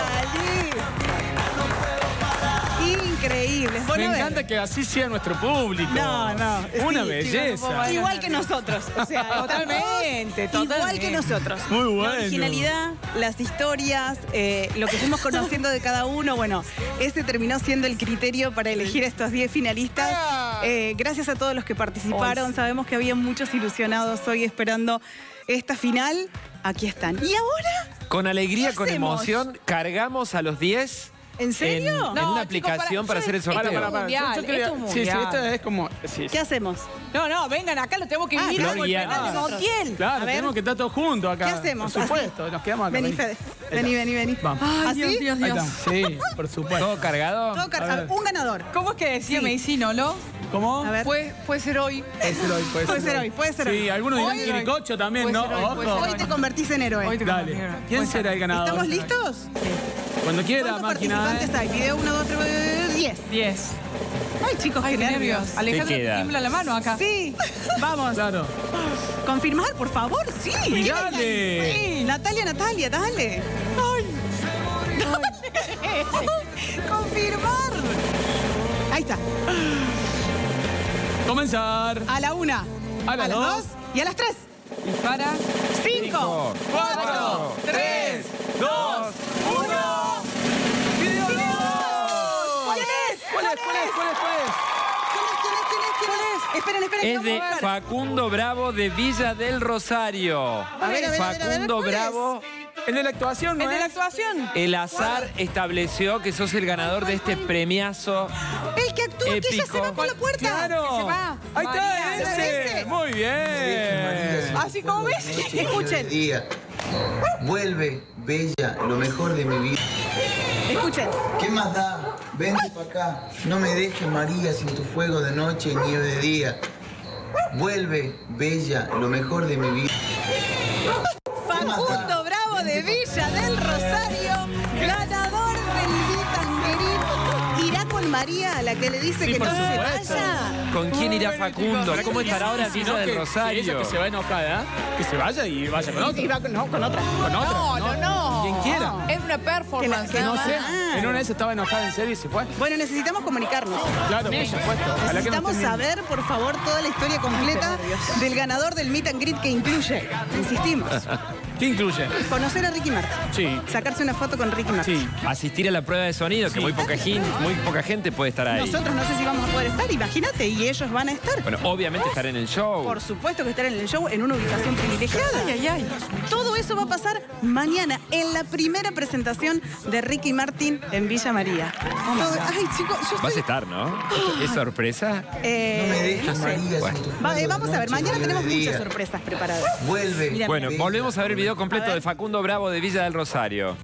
Increíble. Me Bueno, a ver. encanta que así sea nuestro público. No, no. Una Sí, belleza. chicos, igual que nosotros. O sea, Totalmente, Igual totalmente. que nosotros. Muy bueno. La originalidad, las historias, eh, lo que fuimos conociendo de cada uno. Bueno, ese terminó siendo el criterio para elegir a estos diez finalistas. Eh, gracias a todos los que participaron. Sabemos que había muchos ilusionados hoy esperando esta final. Aquí están. Y ahora, Con alegría, ¿qué con hacemos? emoción, cargamos a los diez ¿En serio? En, No, en una chico, aplicación para- para hacer el yo- sorteo. Para, para, para. mundial, Yo- yo quería- esto es sí, sí, mundial. esto es como... sí. ¿Qué hacemos? No, no, vengan acá, lo tengo que Ah, vivir Flor como el Guiana. penal de Montiel. Claro, A ver. tenemos que estar todos juntos acá. ¿Qué hacemos? Por supuesto, Así. nos quedamos acá. Vení, vení. Fede. Ahí Vení, está. vení, vení. Vamos. Ay, ¿Así? Dios, Dios, Ahí Dios. está. Sí, por supuesto. ¿Todo cargado? Todo car- A ver. un ganador. ¿Cómo es que decía Sí. Medicino, no? ¿Cómo? A ver. Puede, puede ser hoy. Puede ser hoy, puede, Puede ser hoy, puede ser Sí, hoy. algunos dirán Hoy- Quiricocho también, Puede ¿no? ser hoy, puede Ojo. ser Hoy te convertís en héroe. Hoy te Dale. convertís. ¿Quién Puede será el ganador? ¿Estamos listos? Cuando quiera, ¿Cuántos máquina. participantes hay? Video uno, dos, tres, diez. diez. Ay, chicos, Ay, qué qué nervios. nervios. Alejandro, ¿Qué te queda? tiembla la mano acá. Sí, vamos. Claro. Confirmar, por favor, sí. Y dale. Sí, Natalia, Natalia, dale. Ay. Confirmar. Ahí está. Comenzar. A la una. A las dos. Y a las tres. Dispara. Cinco. Cuatro, tres, dos, uno. ¡Video ¿Cuál es? ¿Cuál es? ¿Cuál es? ¿Cuál es? ¿Cuál es? ¿Quién es? ¿Quién es? ¿Quién es? ¿Quién es? Esperen, esperen. Es vamos de a ver. Facundo Bravo de Villa del Rosario. A ver, a ver, a ver, a ver, Facundo ¿cuál es? Bravo. El de la actuación, ¿no ¿El de la es? actuación? El azar estableció que sos el ganador de este premiazo. El que actúa, que ella se va por la puerta. Claro. Que se va. Ahí María, está, ese. ese. Muy bien. Así como ves. Escuchen, Día. Vuelve, bella, lo mejor de mi vida. escuchen. ¿Qué más da? Vente para acá. No me dejes, María, sin tu fuego de noche y nieve de día. Vuelve, bella, lo mejor de mi vida. Facundo Bravo de Villa del Rosario, ganador del Meet and Greet. Irá con María, a la que le dice Sí, que por no se supuesto. vaya. ¿Con quién irá Facundo? Pero ¿Cómo que- estará ahora si Villa no, del que- si ella Rosario? que se va enojada, que se vaya y vaya con otro. Y va con, no, con otra. Con otra. No, no, no. Quien quiera. Es una performance. Que la- No nada sé. más. En una vez estaba enojada en serio y se fue. Bueno, necesitamos comunicarnos. Claro, por supuesto. Ojalá que no Necesitamos estén viendo. saber, por favor, toda la historia completa del ganador del Meet and Greet que incluye, insistimos, ¿Qué incluye? conocer a Ricky Martin. Sí. Sacarse una foto con Ricky Martin. Sí. Asistir a la prueba de sonido, que Sí. muy poca, gen- muy poca gente puede estar ahí. Nosotros no sé si vamos a poder estar, imagínate, y ellos van a estar. Bueno, obviamente estar en el show. Por supuesto que estar en el show en una ubicación privilegiada. Ay, ay, ay. Todo eso va a pasar mañana en la primera presentación de Ricky Martin en Villa María. Todo- ay, chicos, yo Vas a estoy... estar, ¿no? ¿Es sorpresa? eh, No me dejes, no sé. María, Bueno. sin tu fuego Va- eh, de vamos a ver, noche y mañana nieve tenemos de muchas día. sorpresas preparadas. Vuelve. Mira, Bueno, bella. volvemos a ver el video completo A ver. de Facundo Bravo de Villa del Rosario.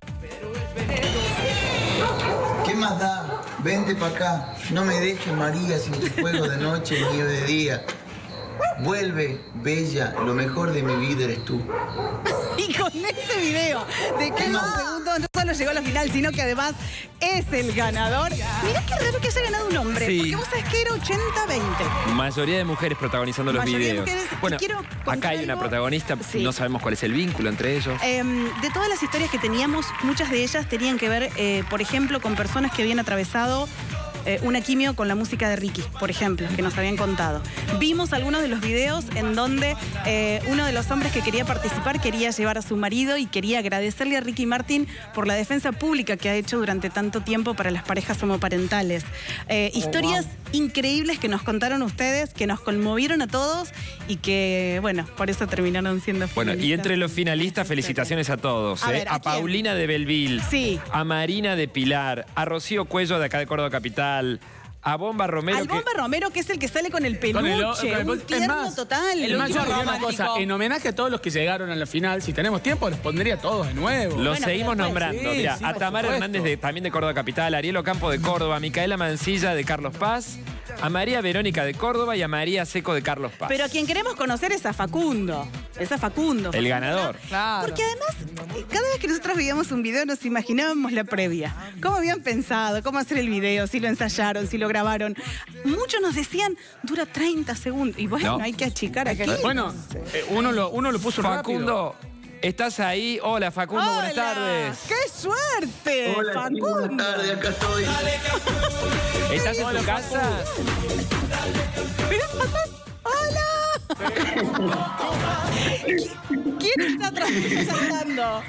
¿Qué más da? Vente para acá. No me dejes, María, sin tu fuego de noche y nieve de día. Vuelve, bella, lo mejor de mi vida eres tú. Y con ese video de quince segundos no solo llegó a la final, sino que además es el ganador. Mirá qué raro que haya ganado un hombre, Sí. porque vos sabés que era ochenta veinte. Mayoría de mujeres protagonizando los Mayoría de videos. mujeres. Y Bueno, quiero contar acá hay una algo. protagonista, Sí. no sabemos cuál es el vínculo entre ellos. Em, de todas las historias que teníamos, muchas de ellas tenían que ver, eh, por ejemplo, con personas que habían atravesado eh, una quimio con la música de Ricky, por ejemplo, que nos habían contado. Vimos algunos de los videos en donde eh, uno de los hombres que quería participar quería llevar a su marido y quería agradecerle a Ricky Martin por la defensa pública que ha hecho durante tanto tiempo para las parejas homoparentales. Eh, historias increíbles que nos contaron ustedes, que nos conmovieron a todos y que, bueno, por eso terminaron siendo Bueno, y finalistas. entre los finalistas, felicitaciones a todos. A ¿eh? ver, ¿a a quién? Paulina de Belville, Sí. a Marina de Pilar, a Rocío Cuello de acá de Córdoba Capital, a Bomba Romero. Al que- Bomba Romero, que es el que sale con el peluche, Con el- con el- un es tierno más, total. el Es más, yo último diría una cosa, romántico. en homenaje a todos los que llegaron a la final, si tenemos tiempo, los pondría todos de nuevo. Los Bueno, seguimos pero después- nombrando. Sí, Mira, sí, a por Tamara supuesto. Hernández de, también de Córdoba Capital, a Ariel Ocampo de Córdoba, a Micaela Mancilla de Carlos Paz, a María Verónica de Córdoba y a María Seco de Carlos Paz. Pero a quien queremos conocer es a Facundo. Es a Facundo. El ganador. Claro. Porque además, eh, cada vez que nosotros veíamos un video nos imaginábamos la previa. Cómo habían pensado, cómo hacer el video, si lo ensayaron, si lo grabaron. Muchos nos decían, dura treinta segundos. Y bueno, No. hay que achicar aquí. Bueno, eh, uno, lo, uno lo puso Facundo, ¿estás ahí? Hola, Facundo, buenas ¡Hola! tardes. ¡Qué suerte! Hola, chicos, Facundo. buenas tardes, acá estoy. ¿Estás en tu casa? Mirá, ¡hola! ¿Quién está atrás saltando?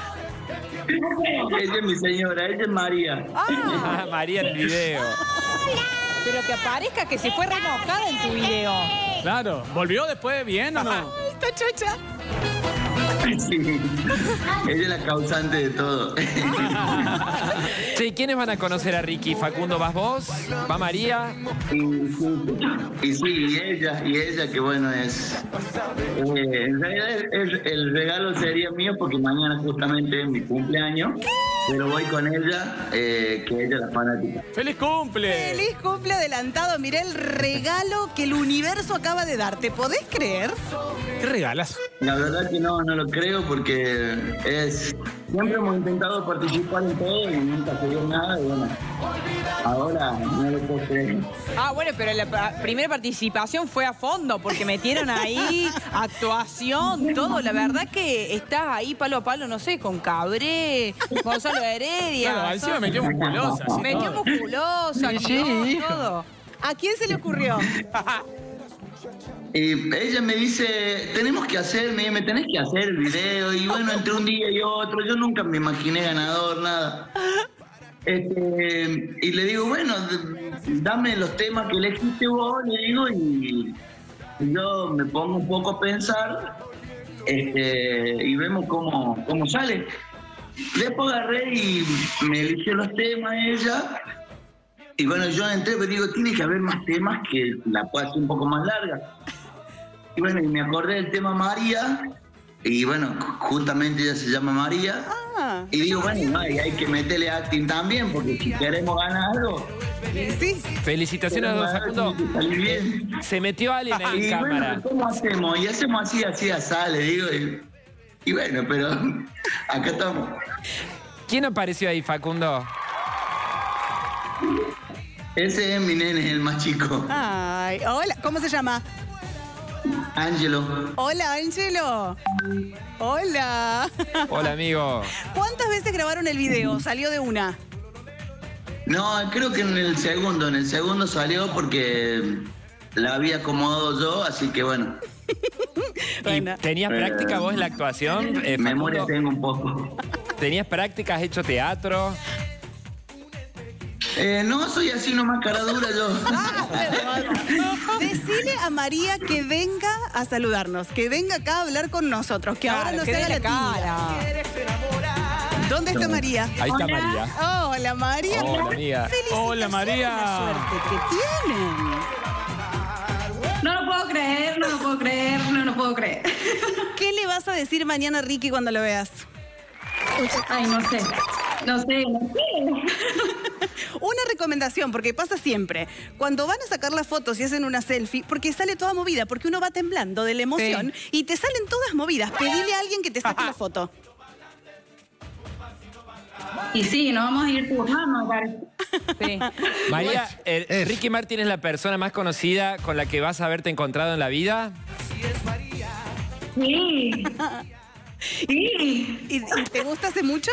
Ella es mi señora, ella es María. Ah, María en el video. Pero que aparezca que se fue re enojada en tu video. Claro, ¿volvió después bien o no? Está chocha. Sí, ella es la causante de todo. Che, ¿quiénes van a conocer a Ricky? Facundo, ¿vas vos? ¿Va María? Y, y sí, y ella, y ella que bueno es... Eh, en realidad el, el regalo sería mío porque mañana justamente es mi cumpleaños, pero voy con ella, eh, que ella es la fanática. ¡Feliz cumple! ¡Feliz cumple adelantado! Mirá el regalo que el universo acaba de dar. ¿Te podés creer? ¿Qué regalas? La verdad que no, no lo creo porque es... Siempre hemos intentado participar en todo y nunca se dio nada y bueno, ahora no lo puedo creer. Ah, bueno, pero la pa- primera participación fue a fondo porque metieron ahí actuación, todo. La verdad que estás ahí palo a palo, no sé, con Cabré, Gonzalo Heredia. Claro, encima metió musculosa. así Metió todo. musculosa, Sí. todo, todo. ¿A quién se le ocurrió? Y ella me dice, tenemos que hacer, me, me tenés que hacer el video. Y bueno, entre un día y otro, yo nunca me imaginé ganador, nada. Este, y le digo, bueno, dame los temas que elegiste vos, le digo, y yo me pongo un poco a pensar este, y vemos cómo, cómo sale. Después agarré y me eligió los temas ella. Y bueno, yo entré, pero digo, tiene que haber más temas que la pueda hacer un poco más larga. Y bueno, y me acordé del tema María, y bueno, justamente ella se llama María. Ah, y digo, bueno, no, y hay que meterle acting también, porque si queremos ganar algo... sí. Felicitaciones a don Facundo. Se metió alguien en Y cámara. bueno, ¿cómo hacemos? Y hacemos así, así, así, le digo. Y, y bueno, pero acá estamos. ¿Quién apareció ahí, Facundo? Ese es mi nene, el más chico. Ay, hola, ¿cómo se llama? Ángelo. Hola, Ángelo. Hola. Hola, amigo. ¿Cuántas veces grabaron el video? ¿Salió de una? No, creo que en el segundo, en el segundo salió porque la había acomodado yo, así que bueno. ¿Y ¿Tenías práctica vos en la actuación? Eh, Memoria Facundo? tengo un poco. ¿Tenías práctica? ¿Has hecho teatro? Eh, no, soy así nomás cara dura yo. Decile a María que venga a saludarnos, que venga acá a hablar con nosotros, que ahora Claro, no que se dé haga la la tía. ¿Dónde está María? Ahí está María. Hola, María. Hola, amiga. Hola, María. La suerte que tienen. No lo puedo creer, no lo puedo creer, no lo puedo creer. ¿Qué le vas a decir mañana a Ricky cuando lo veas? Ay, no sé. No sé, no sé. Una recomendación, porque pasa siempre. Cuando van a sacar las fotos y hacen una selfie, porque sale toda movida, porque uno va temblando de la emoción y te salen todas movidas. Pedile a alguien que te saque la foto. Y sí, nos vamos a ir turnando, parece. Sí. María, eh, ¿Ricky Martin es la persona más conocida con la que vas a haberte encontrado en la vida? Sí. Sí. ¿Y, y te gusta hace mucho?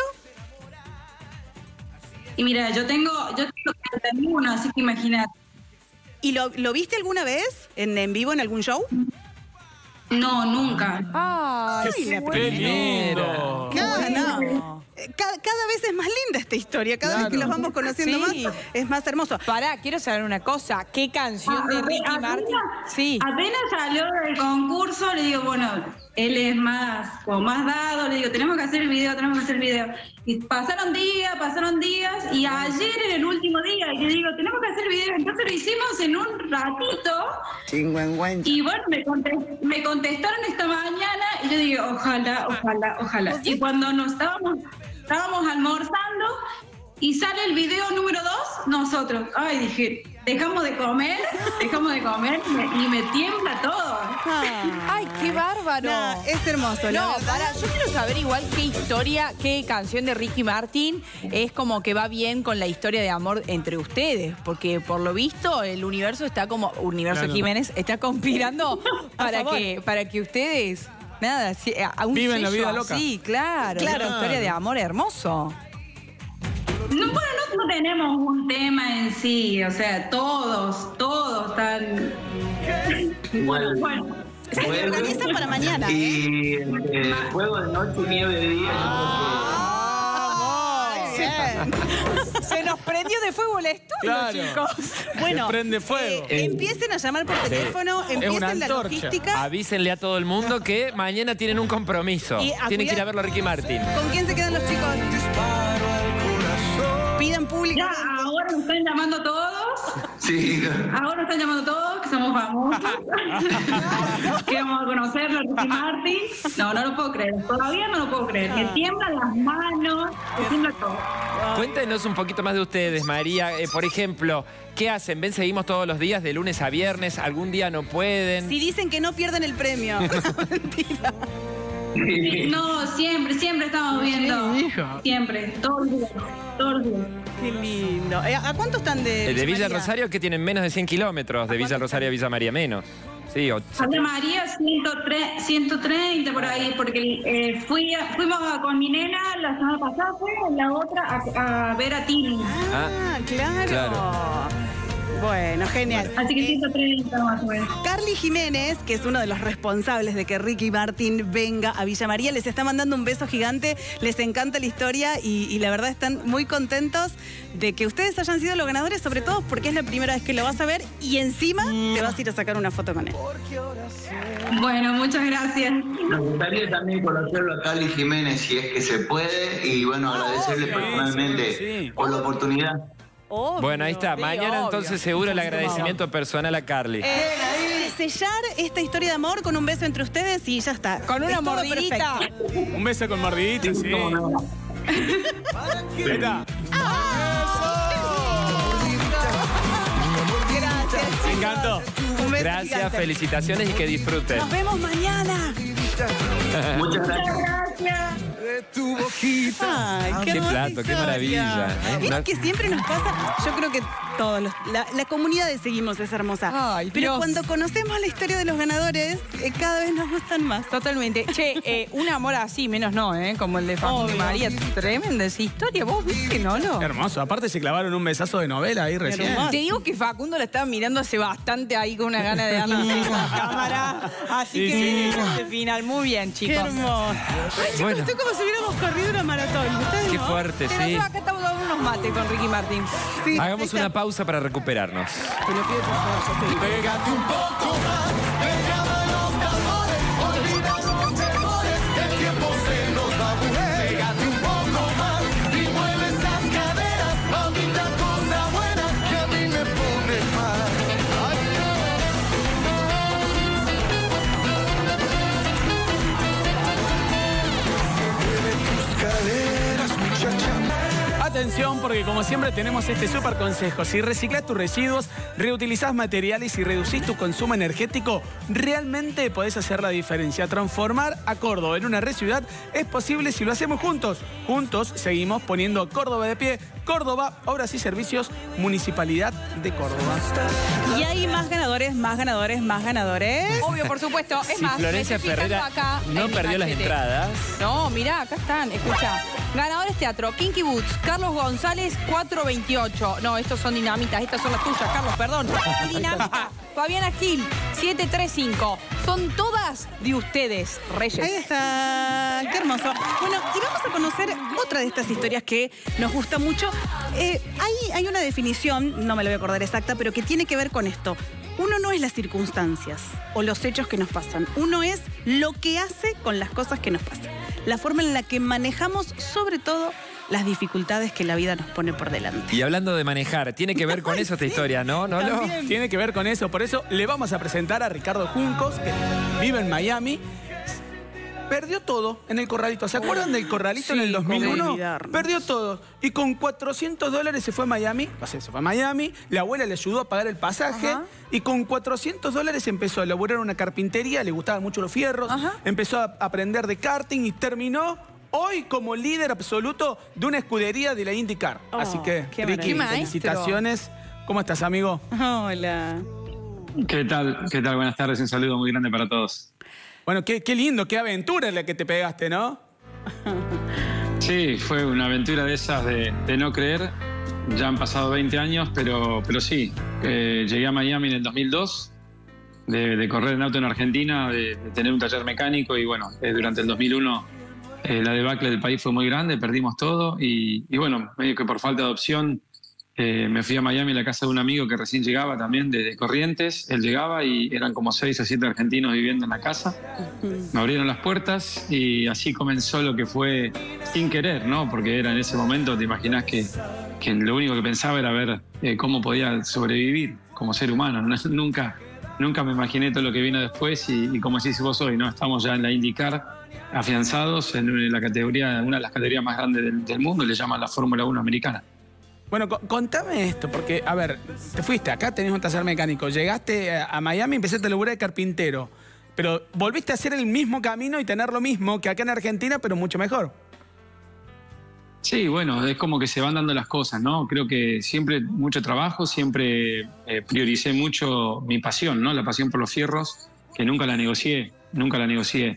Y mira, yo tengo, yo tengo treinta y uno, así que imagínate. ¿Y lo, lo viste alguna vez en, en vivo en algún show? No, nunca. Ay, Ay, la ¡Qué primera. lindo! Cada, no. Cada, cada vez es más linda esta historia. Cada Claro. vez que los vamos conociendo Sí. más, es más hermoso. Pará, quiero saber una cosa. ¿Qué canción de Ricky Apenas- Martin? Sí. Apenas salió del concurso, le digo, bueno, él es más, como más dado, le digo, tenemos que hacer el video, tenemos que hacer el video. Y pasaron días, pasaron días, y ayer era el último día, y le digo, tenemos que hacer el video. Entonces lo hicimos en un ratito. Y bueno, me, conte- me contestaron esta mañana, y yo digo, ojalá, ojalá, ojalá. Y cuando nos estábamos, estábamos almorzando, y sale el video número dos, nosotros. Ay, dije, dejamos de comer, dejamos de comer, y me, y me tiembla todo. Ay, qué bárbaro. Nah, es hermoso. la No, verdad. para, yo quiero saber igual qué historia, qué canción de Ricky Martin es como que va bien con la historia de amor entre ustedes, porque por lo visto el universo está como, Universo Claro. Jiménez está conspirando para favor. que, para que ustedes, nada, si- a un Viven la sello vida loca. así, claro, Claro. una historia de amor hermoso. No, bueno, no, no tenemos un tema en sí, o sea, todos, todos están... Bueno, bueno. Se organizan para mañana, ¿eh? Y eh, juego de noche, nieve de día. Ay, bien. Se nos prendió de fuego el estudio, Claro. chicos. Bueno, Se prende fuego. eh, empiecen a llamar por teléfono, Es empiecen una la antorcha. logística. Avísenle a todo el mundo que mañana tienen un compromiso. Y a Tienen que ir cuidar- a verlo a Ricky Martin. ¿Con quién se quedan los chicos? Pidan público. Ya, ahora nos están llamando todos. Sí. Ahora nos están llamando todos, que somos famosos. Que vamos a conocerlo, a Ricky Martin. No, no lo puedo creer. Todavía no lo puedo creer. Me tiemblan las manos, me tiembla todo. Cuéntenos un poquito más de ustedes, María. Eh, por ejemplo, ¿qué hacen? ¿Ven, seguimos todos los días de lunes a viernes? ¿Algún día no pueden? Si dicen que no pierden el premio. Mentira. Sí, no, siempre, siempre estamos viendo. Siempre, todos los días. Todos los días. Qué lindo. Eh, ¿A cuánto están de Eh, de Villa María? Rosario, que tienen menos de cien kilómetros. De Villa Rosario a Villa María, menos. Sí, o- Santa María ciento tres, ciento treinta por ahí, porque eh, fui a- fuimos a- con mi nena la semana pasada, fue la otra a, a ver a Tini. Ah, claro. claro. Bueno, genial. Así que Eh, ciento treinta más o menos. Carly Jiménez, que es uno de los responsables de que Ricky Martin venga a Villa María, les está mandando un beso gigante, les encanta la historia y, y la verdad están muy contentos de que ustedes hayan sido los ganadores, sobre todo porque es la primera vez que lo vas a ver y encima te vas a ir a sacar una foto con él. Bueno, muchas gracias. Nos gustaría también conocerlo a Cali Jiménez si es que se puede y bueno, agradecerle personalmente por la oportunidad. Obvio, Bueno, ahí está. sí, Mañana obvio. entonces seguro el agradecimiento personal a Carly. Eh, sellar esta historia de amor con un beso entre ustedes y ya está. Con una Es todo mordidita. perfecto. Un beso con mordidita, sí. Ahí está. Gracias, Me chicos. encantó. Un beso Gracias, gigante. felicitaciones y que disfruten. Nos vemos mañana. Muchas gracias. Gracias. Ay, qué, Qué hermosa plato, qué historia. maravilla, ¿eh? Vieron Una- que siempre nos pasa, yo creo que todos los, la, la comunidad de Seguimos es hermosa. Ay, pero Dios. cuando conocemos la historia de los ganadores, eh, cada vez nos gustan más. Totalmente. Che, eh, un amor así, menos no, ¿eh? Como el de Facundo Obvio. María. Tremenda esa historia. ¿Vos viste, Nolo? Hermoso. Aparte se clavaron un besazo de novela ahí recién. Hermoso. Te digo que Facundo la estaba mirando hace bastante ahí con una gana de darle la cámara. Así Sí, que sí. este final. Muy bien, Qué chicos. hermoso. Ay, chicos, Bueno. estoy como si hubiéramos corrido una maratón. ¿Ustedes Qué no? fuerte, Pero sí. yo acá estamos dando unos mates con Ricky Martin. Sí, Hagamos está. una pausa para recuperarnos. Te lo pido, por favor, yo sé. Pégate un poco más, pegame los tambores, olvidamos los errores, el tiempo se nos va a volver. Pégate un poco más y mueve esas caderas, mamita cosa buena que a mí me pone mal. Ay, mueve tus caderas, muchacha. Atención, porque como siempre tenemos este súper consejo. Si reciclás tus residuos, reutilizás materiales y reducís tu consumo energético, realmente podés hacer la diferencia. Transformar a Córdoba en una red ciudad es posible si lo hacemos juntos. Juntos seguimos poniendo Córdoba de pie. Córdoba, Obras y Servicios, Municipalidad de Córdoba. Y hay más ganadores, más ganadores, más ganadores. Obvio, por supuesto. Es Si más, Florencia me estoy fijando Ferrera acá no en mi perdió las cachete. entradas. No, mirá, acá están. Escucha. Ganadores teatro, Kinky Boots, Carlos González, cuatro veintiocho. No, estos son dinamitas, estas son las tuyas, Carlos, perdón. Y dinamita, Fabiana Gil, siete treinta y cinco. Son todas de ustedes, Reyes. Ahí está, qué hermoso. Bueno, y vamos a conocer otra de estas historias que nos gusta mucho. Eh, hay, hay una definición, no me la voy a acordar exacta, pero que tiene que ver con esto. Uno no es las circunstancias o los hechos que nos pasan. Uno es lo que hace con las cosas que nos pasan. La forma en la que manejamos, sobre todo, las dificultades que la vida nos pone por delante. Y hablando de manejar, tiene que ver con eso esta historia, ¿no? ¿No, no? También. Tiene que ver con eso. Por eso le vamos a presentar a Ricardo Juncos, que vive en Miami. Perdió todo en el corralito. ¿Se acuerdan del corralito Sí, en el dos mil cómo uno? olvidarnos. Perdió todo. Y con cuatrocientos dólares se fue a Miami. O sea, se fue a Miami. La abuela le ayudó a pagar el pasaje. Ajá. Y con cuatrocientos dólares empezó a laburar en una carpintería. Le gustaban mucho los fierros. Ajá. Empezó a aprender de karting y terminó hoy como líder absoluto de una escudería de la IndyCar. Oh, Así que, qué Ricky, maravilla. felicitaciones. ¿Cómo estás, amigo? Hola. ¿Qué tal? ¿Qué tal? Buenas tardes. Un saludo muy grande para todos. Bueno, qué, qué lindo, qué aventura es la que te pegaste, ¿no? Sí, fue una aventura de esas de, de no creer. Ya han pasado veinte años, pero, pero sí. Eh, llegué a Miami en el dos mil dos, de, de correr en auto en Argentina, de, de tener un taller mecánico y bueno, eh, durante el dos mil uno eh, la debacle del país fue muy grande, perdimos todo y, y bueno, medio que por falta de adopción eh, me fui a Miami a la casa de un amigo que recién llegaba también desde Corrientes. Él llegaba y eran como seis o siete argentinos viviendo en la casa. Me abrieron las puertas y así comenzó lo que fue sin querer, ¿no? Porque era en ese momento, te imaginas que, que lo único que pensaba era ver eh, cómo podía sobrevivir como ser humano. No, nunca, nunca me imaginé todo lo que vino después y, y como decís vos hoy, ¿no? Estamos ya en la IndyCar afianzados en la categoría, una de las categorías más grandes del, del mundo, le llaman la Fórmula uno americana. Bueno, co- contame esto, porque, a ver, te fuiste acá, tenés un taller mecánico, llegaste a, a Miami y empezaste a laburar de carpintero, pero volviste a hacer el mismo camino y tener lo mismo que acá en Argentina, pero mucho mejor. Sí, bueno, es como que se van dando las cosas, ¿no? Creo que siempre mucho trabajo, siempre eh, prioricé mucho mi pasión, ¿no? La pasión por los fierros, que nunca la negocié, nunca la negocié.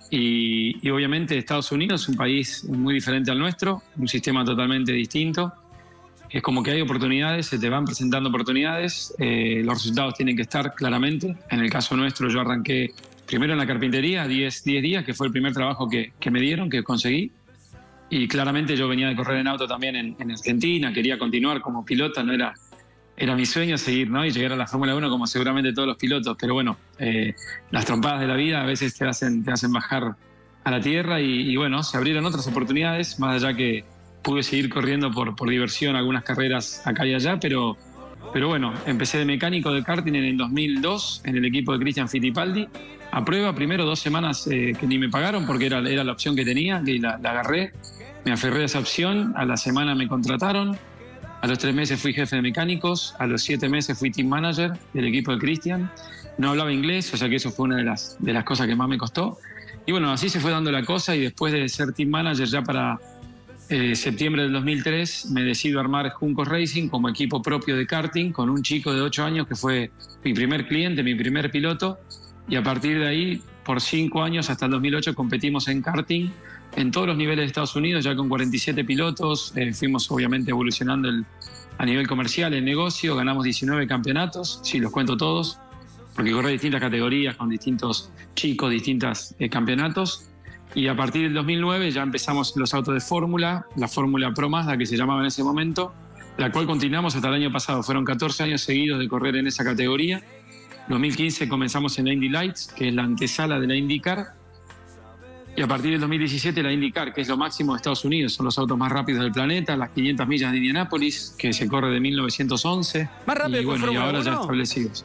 Y, y obviamente Estados Unidos es un país muy diferente al nuestro, un sistema totalmente distinto. Es como que hay oportunidades, se te van presentando oportunidades, eh, los resultados tienen que estar claramente. En el caso nuestro yo arranqué primero en la carpintería, diez días, que fue el primer trabajo que, que me dieron, que conseguí. Y claramente yo venía de correr en auto también en, en Argentina, quería continuar como piloto, no era, era mi sueño seguir, ¿no? Y llegar a la Fórmula uno como seguramente todos los pilotos. Pero bueno, eh, las trompadas de la vida a veces te hacen, te hacen bajar a la tierra y, y bueno, se abrieron otras oportunidades, más allá que pude seguir corriendo por, por diversión algunas carreras acá y allá, pero, pero bueno, empecé de mecánico de karting en el dos mil dos en el equipo de Cristian Fittipaldi. A prueba, primero dos semanas eh, que ni me pagaron porque era, era la opción que tenía, y la, la agarré, me aferré a esa opción, a la semana me contrataron, a los tres meses fui jefe de mecánicos, a los siete meses fui team manager del equipo de Cristian. No hablaba inglés, o sea que eso fue una de las, de las cosas que más me costó. Y bueno, así se fue dando la cosa y después de ser team manager ya para Eh, septiembre del dos mil tres me decido armar Juncos Racing como equipo propio de karting con un chico de ocho años que fue mi primer cliente, mi primer piloto, y a partir de ahí por cinco años hasta el dos mil ocho competimos en karting en todos los niveles de Estados Unidos, ya con cuarenta y siete pilotos, eh, fuimos obviamente evolucionando el, a nivel comercial, el negocio, ganamos diecinueve campeonatos, sí, los cuento todos, porque corrí distintas categorías con distintos chicos, distintos eh, campeonatos. Y a partir del dos mil nueve ya empezamos los autos de fórmula, la Fórmula Pro Mazda que se llamaba en ese momento, la cual continuamos hasta el año pasado. Fueron catorce años seguidos de correr en esa categoría. En dos mil quince comenzamos en la Indy Lights, que es la antesala de la IndyCar. Y a partir del dos mil diecisiete la IndyCar, que es lo máximo de Estados Unidos. Son los autos más rápidos del planeta, las quinientas millas de Indianápolis, que se corre de mil novecientos once. Más rápido y, que bueno, y Fórmula ahora ya uno. establecidos.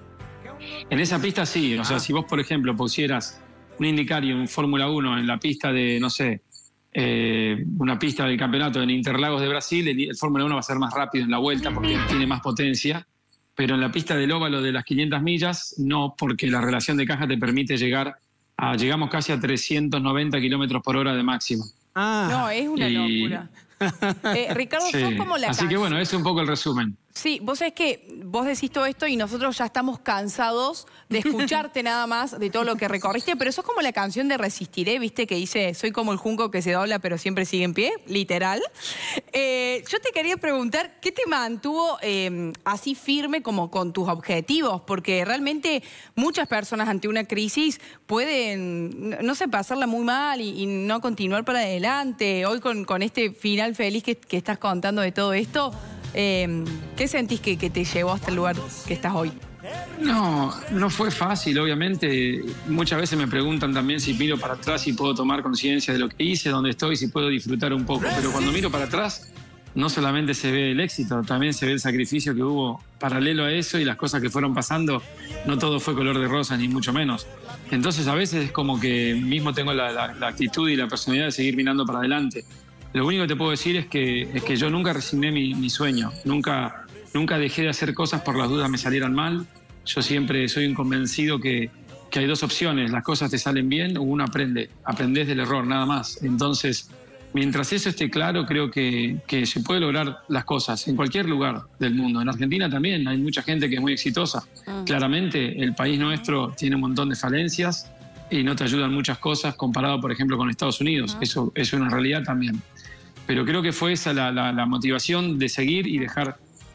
En esa pista sí, o sea, Ah. si vos, por ejemplo, pusieras un IndyCar y un Fórmula uno en la pista de, no sé, eh, una pista del campeonato en Interlagos de Brasil, el, el Fórmula uno va a ser más rápido en la vuelta porque tiene más potencia, pero en la pista del óvalo de las quinientas millas, no, porque la relación de caja te permite llegar a, llegamos casi a trescientos noventa kilómetros por hora de máximo. No, es una Y- locura. Eh, Ricardo, Sí. sos como la Así que canción. bueno, ese es un poco el resumen. Sí, vos sabés que vos decís todo esto y nosotros ya estamos cansados de escucharte nada más de todo lo que recorriste, pero sos como la canción de Resistiré, ¿viste? Que dice, soy como el junco que se dobla pero siempre sigue en pie, literal. Eh, yo te quería preguntar, ¿qué te mantuvo eh, así firme como con tus objetivos? Porque realmente muchas personas ante una crisis pueden, no sé, pasarla muy mal y, y no continuar para adelante. Hoy con, con este final feliz que, que estás contando de todo esto, Eh, ¿qué sentís que, que te llevó hasta el lugar que estás hoy? No, no fue fácil, obviamente. Muchas veces me preguntan también si miro para atrás y puedo tomar conciencia de lo que hice, dónde estoy, si puedo disfrutar un poco. Pero cuando miro para atrás, no solamente se ve el éxito, también se ve el sacrificio que hubo paralelo a eso y las cosas que fueron pasando. No todo fue color de rosa, ni mucho menos. Entonces a veces es como que mismo tengo la, la, la actitud y la personalidad de seguir mirando para adelante. Lo único que te puedo decir es que, es que yo nunca resigné mi, mi sueño, nunca, nunca dejé de hacer cosas por las dudas me salieran mal. Yo siempre soy un convencido que, que hay dos opciones, las cosas te salen bien o uno aprende, aprendés del error, nada más. Entonces, mientras eso esté claro, creo que, que se puede lograr las cosas en cualquier lugar del mundo. En Argentina también hay mucha gente que es muy exitosa. Ah. Claramente el país nuestro tiene un montón de falencias y no te ayudan muchas cosas comparado, por ejemplo, con Estados Unidos. Eso, eso es una realidad también. Pero creo que fue esa la, la, la motivación de seguir y dejar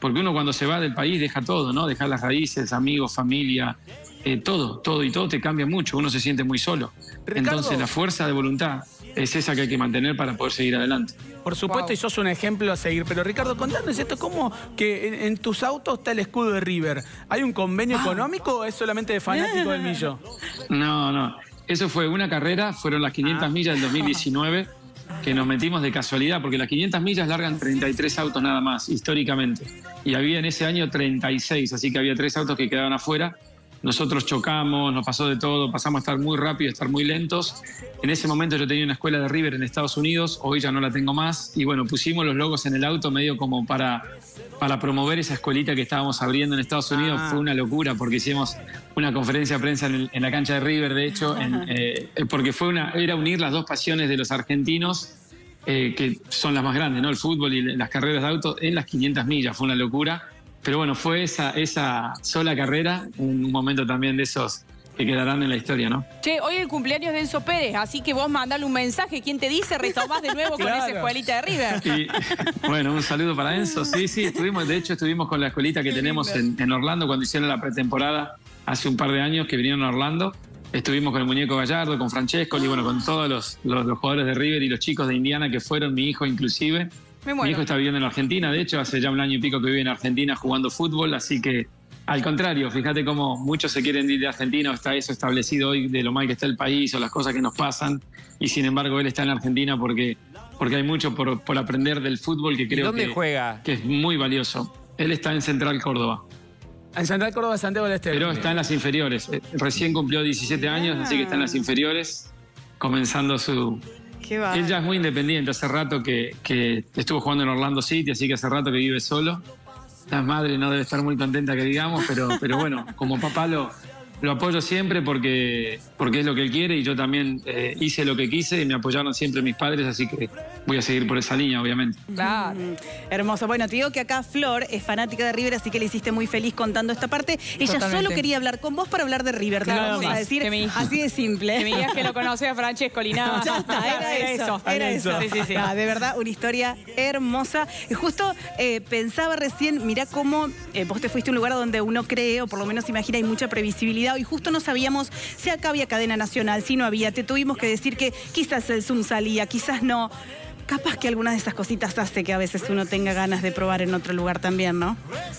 porque uno cuando se va del país deja todo, ¿no? Deja las raíces, amigos, familia, eh, todo, todo y todo te cambia mucho, uno se siente muy solo. Ricardo. Entonces la fuerza de voluntad es esa que hay que mantener para poder seguir adelante. Por supuesto, wow. Y sos un ejemplo a seguir. Pero Ricardo, contanos esto, ¿cómo que en, en tus autos está el escudo de River? ¿Hay un convenio wow. económico o es solamente de fanático del Millo? No, no. Eso fue una carrera, fueron las quinientas ah. millas del dos mil diecinueve, que nos metimos de casualidad, porque las quinientas millas largan treinta y tres autos nada más, históricamente. Y había en ese año treinta y seis, así que había tres autos que quedaban afuera. Nosotros chocamos, nos pasó de todo, pasamos a estar muy rápido, a estar muy lentos. En ese momento yo tenía una escuela de River en Estados Unidos, hoy ya no la tengo más. Y bueno, pusimos los logos en el auto medio como para, para promover esa escuelita que estábamos abriendo en Estados Unidos. Ah. Fue una locura porque hicimos una conferencia de prensa en, el, en la cancha de River, de hecho, en, eh, porque fue una, era unir las dos pasiones de los argentinos, eh, que son las más grandes, ¿no? El fútbol y las carreras de auto en las quinientas millas. Fue una locura. Pero bueno, fue esa, esa sola carrera, un momento también de esos que quedarán en la historia, ¿no? Che, hoy es el cumpleaños de Enzo Pérez, así que vos mandale un mensaje. ¿Quién te dice? Retomás de nuevo claro. con esa escuelita de River. Y, bueno, un saludo para Enzo. Sí, sí, estuvimos, de hecho estuvimos con la escuelita que Qué tenemos en, en Orlando cuando hicieron la pretemporada hace un par de años que vinieron a Orlando. Estuvimos con el muñeco Gallardo, con Francesco y bueno, con todos los, los, los jugadores de River y los chicos de Indiana que fueron, mi hijo inclusive. Mi hijo está viviendo en Argentina, de hecho, hace ya un año y pico que vive en Argentina jugando fútbol, así que al contrario, fíjate cómo muchos se quieren ir de Argentina, está eso establecido hoy de lo mal que está el país o las cosas que nos pasan, y sin embargo él está en Argentina porque, porque hay mucho por, por aprender del fútbol que creo ¿Dónde que, juega? que es muy valioso. Él está en Central Córdoba. En Central Córdoba, Santiago del Estero. Pero está en las inferiores, recién cumplió diecisiete años, así que está en las inferiores, comenzando su... Él ya es muy independiente, hace rato que, que estuvo jugando en Orlando City, así que hace rato que vive solo. La madre no debe estar muy contenta que digamos, pero, pero bueno, como papá lo, lo apoyo siempre porque, porque es lo que él quiere y yo también eh, hice lo que quise y me apoyaron siempre mis padres, así que voy a seguir por esa línea, obviamente. Claro. Mm, hermoso. Bueno, te digo que acá Flor es fanática de River, así que le hiciste muy feliz contando esta parte. Ella Totalmente. solo quería hablar con vos para hablar de River, te lo vamos a decir así de simple. Que me digas que lo conocía a Francesco Linado. Ya está, era, era eso, eso. Era eso. Sí, sí, sí. No, de verdad, una historia hermosa. Y justo eh, pensaba recién, mirá cómo eh, vos te fuiste a un lugar donde uno cree, o por lo menos imagina, hay mucha previsibilidad. Y justo no sabíamos si acá había cadena nacional, si no había. Te tuvimos que decir que quizás el Zoom salía, quizás no. Capaz que algunas de esas cositas hace que a veces uno tenga ganas de probar en otro lugar también, ¿no?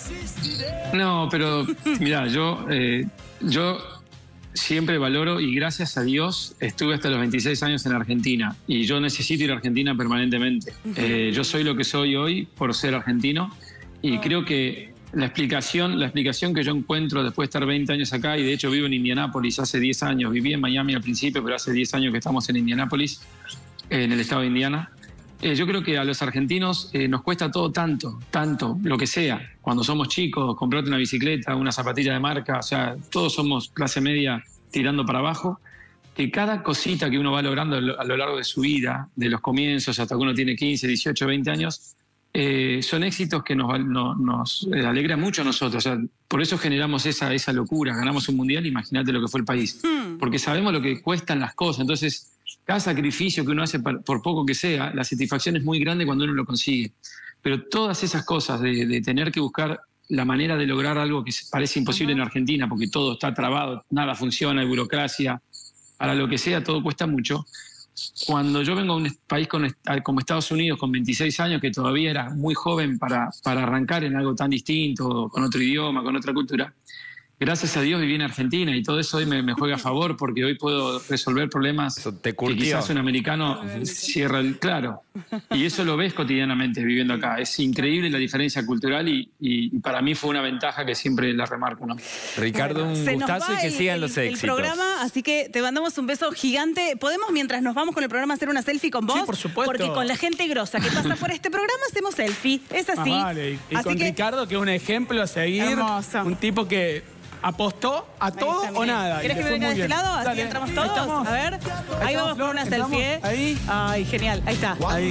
No, pero mira, yo, eh, yo siempre valoro y gracias a Dios estuve hasta los veintiséis años en Argentina y yo necesito ir a Argentina permanentemente. Eh, yo soy lo que soy hoy por ser argentino y creo que la explicación, la explicación que yo encuentro después de estar veinte años acá y de hecho vivo en Indianápolis hace diez años, viví en Miami al principio, pero hace diez años que estamos en Indianápolis, en el estado de Indiana. Eh, yo creo que a los argentinos eh, nos cuesta todo tanto, tanto, lo que sea. Cuando somos chicos, comprarte una bicicleta, una zapatilla de marca, o sea, todos somos clase media tirando para abajo, que cada cosita que uno va logrando a lo largo de su vida, de los comienzos hasta que uno tiene quince, dieciocho, veinte años, eh, son éxitos que nos, nos, nos alegra mucho a nosotros. O sea, por eso generamos esa, esa locura. Ganamos un mundial, imagínate lo que fue el país. Porque sabemos lo que cuestan las cosas. Entonces, cada sacrificio que uno hace, por poco que sea, la satisfacción es muy grande cuando uno lo consigue. Pero todas esas cosas de, de tener que buscar la manera de lograr algo que parece imposible en Argentina, porque todo está trabado, nada funciona, hay burocracia, para lo que sea, todo cuesta mucho. Cuando yo vengo a un país con, como Estados Unidos, con veintiséis años, que todavía era muy joven para, para arrancar en algo tan distinto, con otro idioma, con otra cultura, gracias a Dios viví en Argentina y todo eso hoy me, me juega a favor porque hoy puedo resolver problemas que quizás un americano cierra el... Claro, y eso lo ves cotidianamente viviendo acá. Es increíble la diferencia cultural y, y, y para mí fue una ventaja que siempre la remarco, ¿no? Ricardo, un Se nos gustazo va y que el- sigan el- los el éxitos. programa, así que te mandamos un beso gigante. ¿Podemos, mientras nos vamos con el programa, hacer una selfie con vos? Sí, por supuesto. Porque con la gente grosa que pasa por este programa hacemos selfie. Es así. Más vale. Y, y Así con que- Ricardo, que es un ejemplo a seguir. Hermoso. Un tipo que apostó a todo está o bien. nada. ¿Querés y que le fue venga de muy este bien. lado? Así Dale. entramos Ahí todos. estamos. A ver. Ahí, estamos, vamos Flor, por una entramos. selfie. ¿eh? Ahí. Ay, genial. Ahí está. Ahí.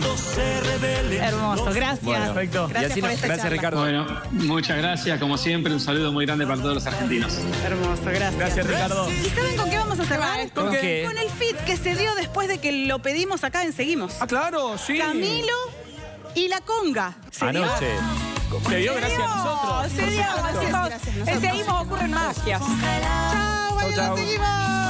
Hermoso. Gracias. Bueno. Perfecto. Gracias Y así por nos- esta gracias, charla. Ricardo. Bueno, muchas gracias, como siempre, un saludo muy grande para todos los argentinos. Hermoso, gracias. Gracias, Ricardo. ¿Y saben con qué vamos a cerrar? ¿Con qué? Con el feat que se dio después de que lo pedimos acá en Seguimos. Ah, claro, sí. Camilo y la conga. ¿Se dio? Anoche. Se dio gracias a nosotros. Se dio, por supuesto. chicos. Seguimos, ocurren magias. Chao, Chau, chau. seguimos.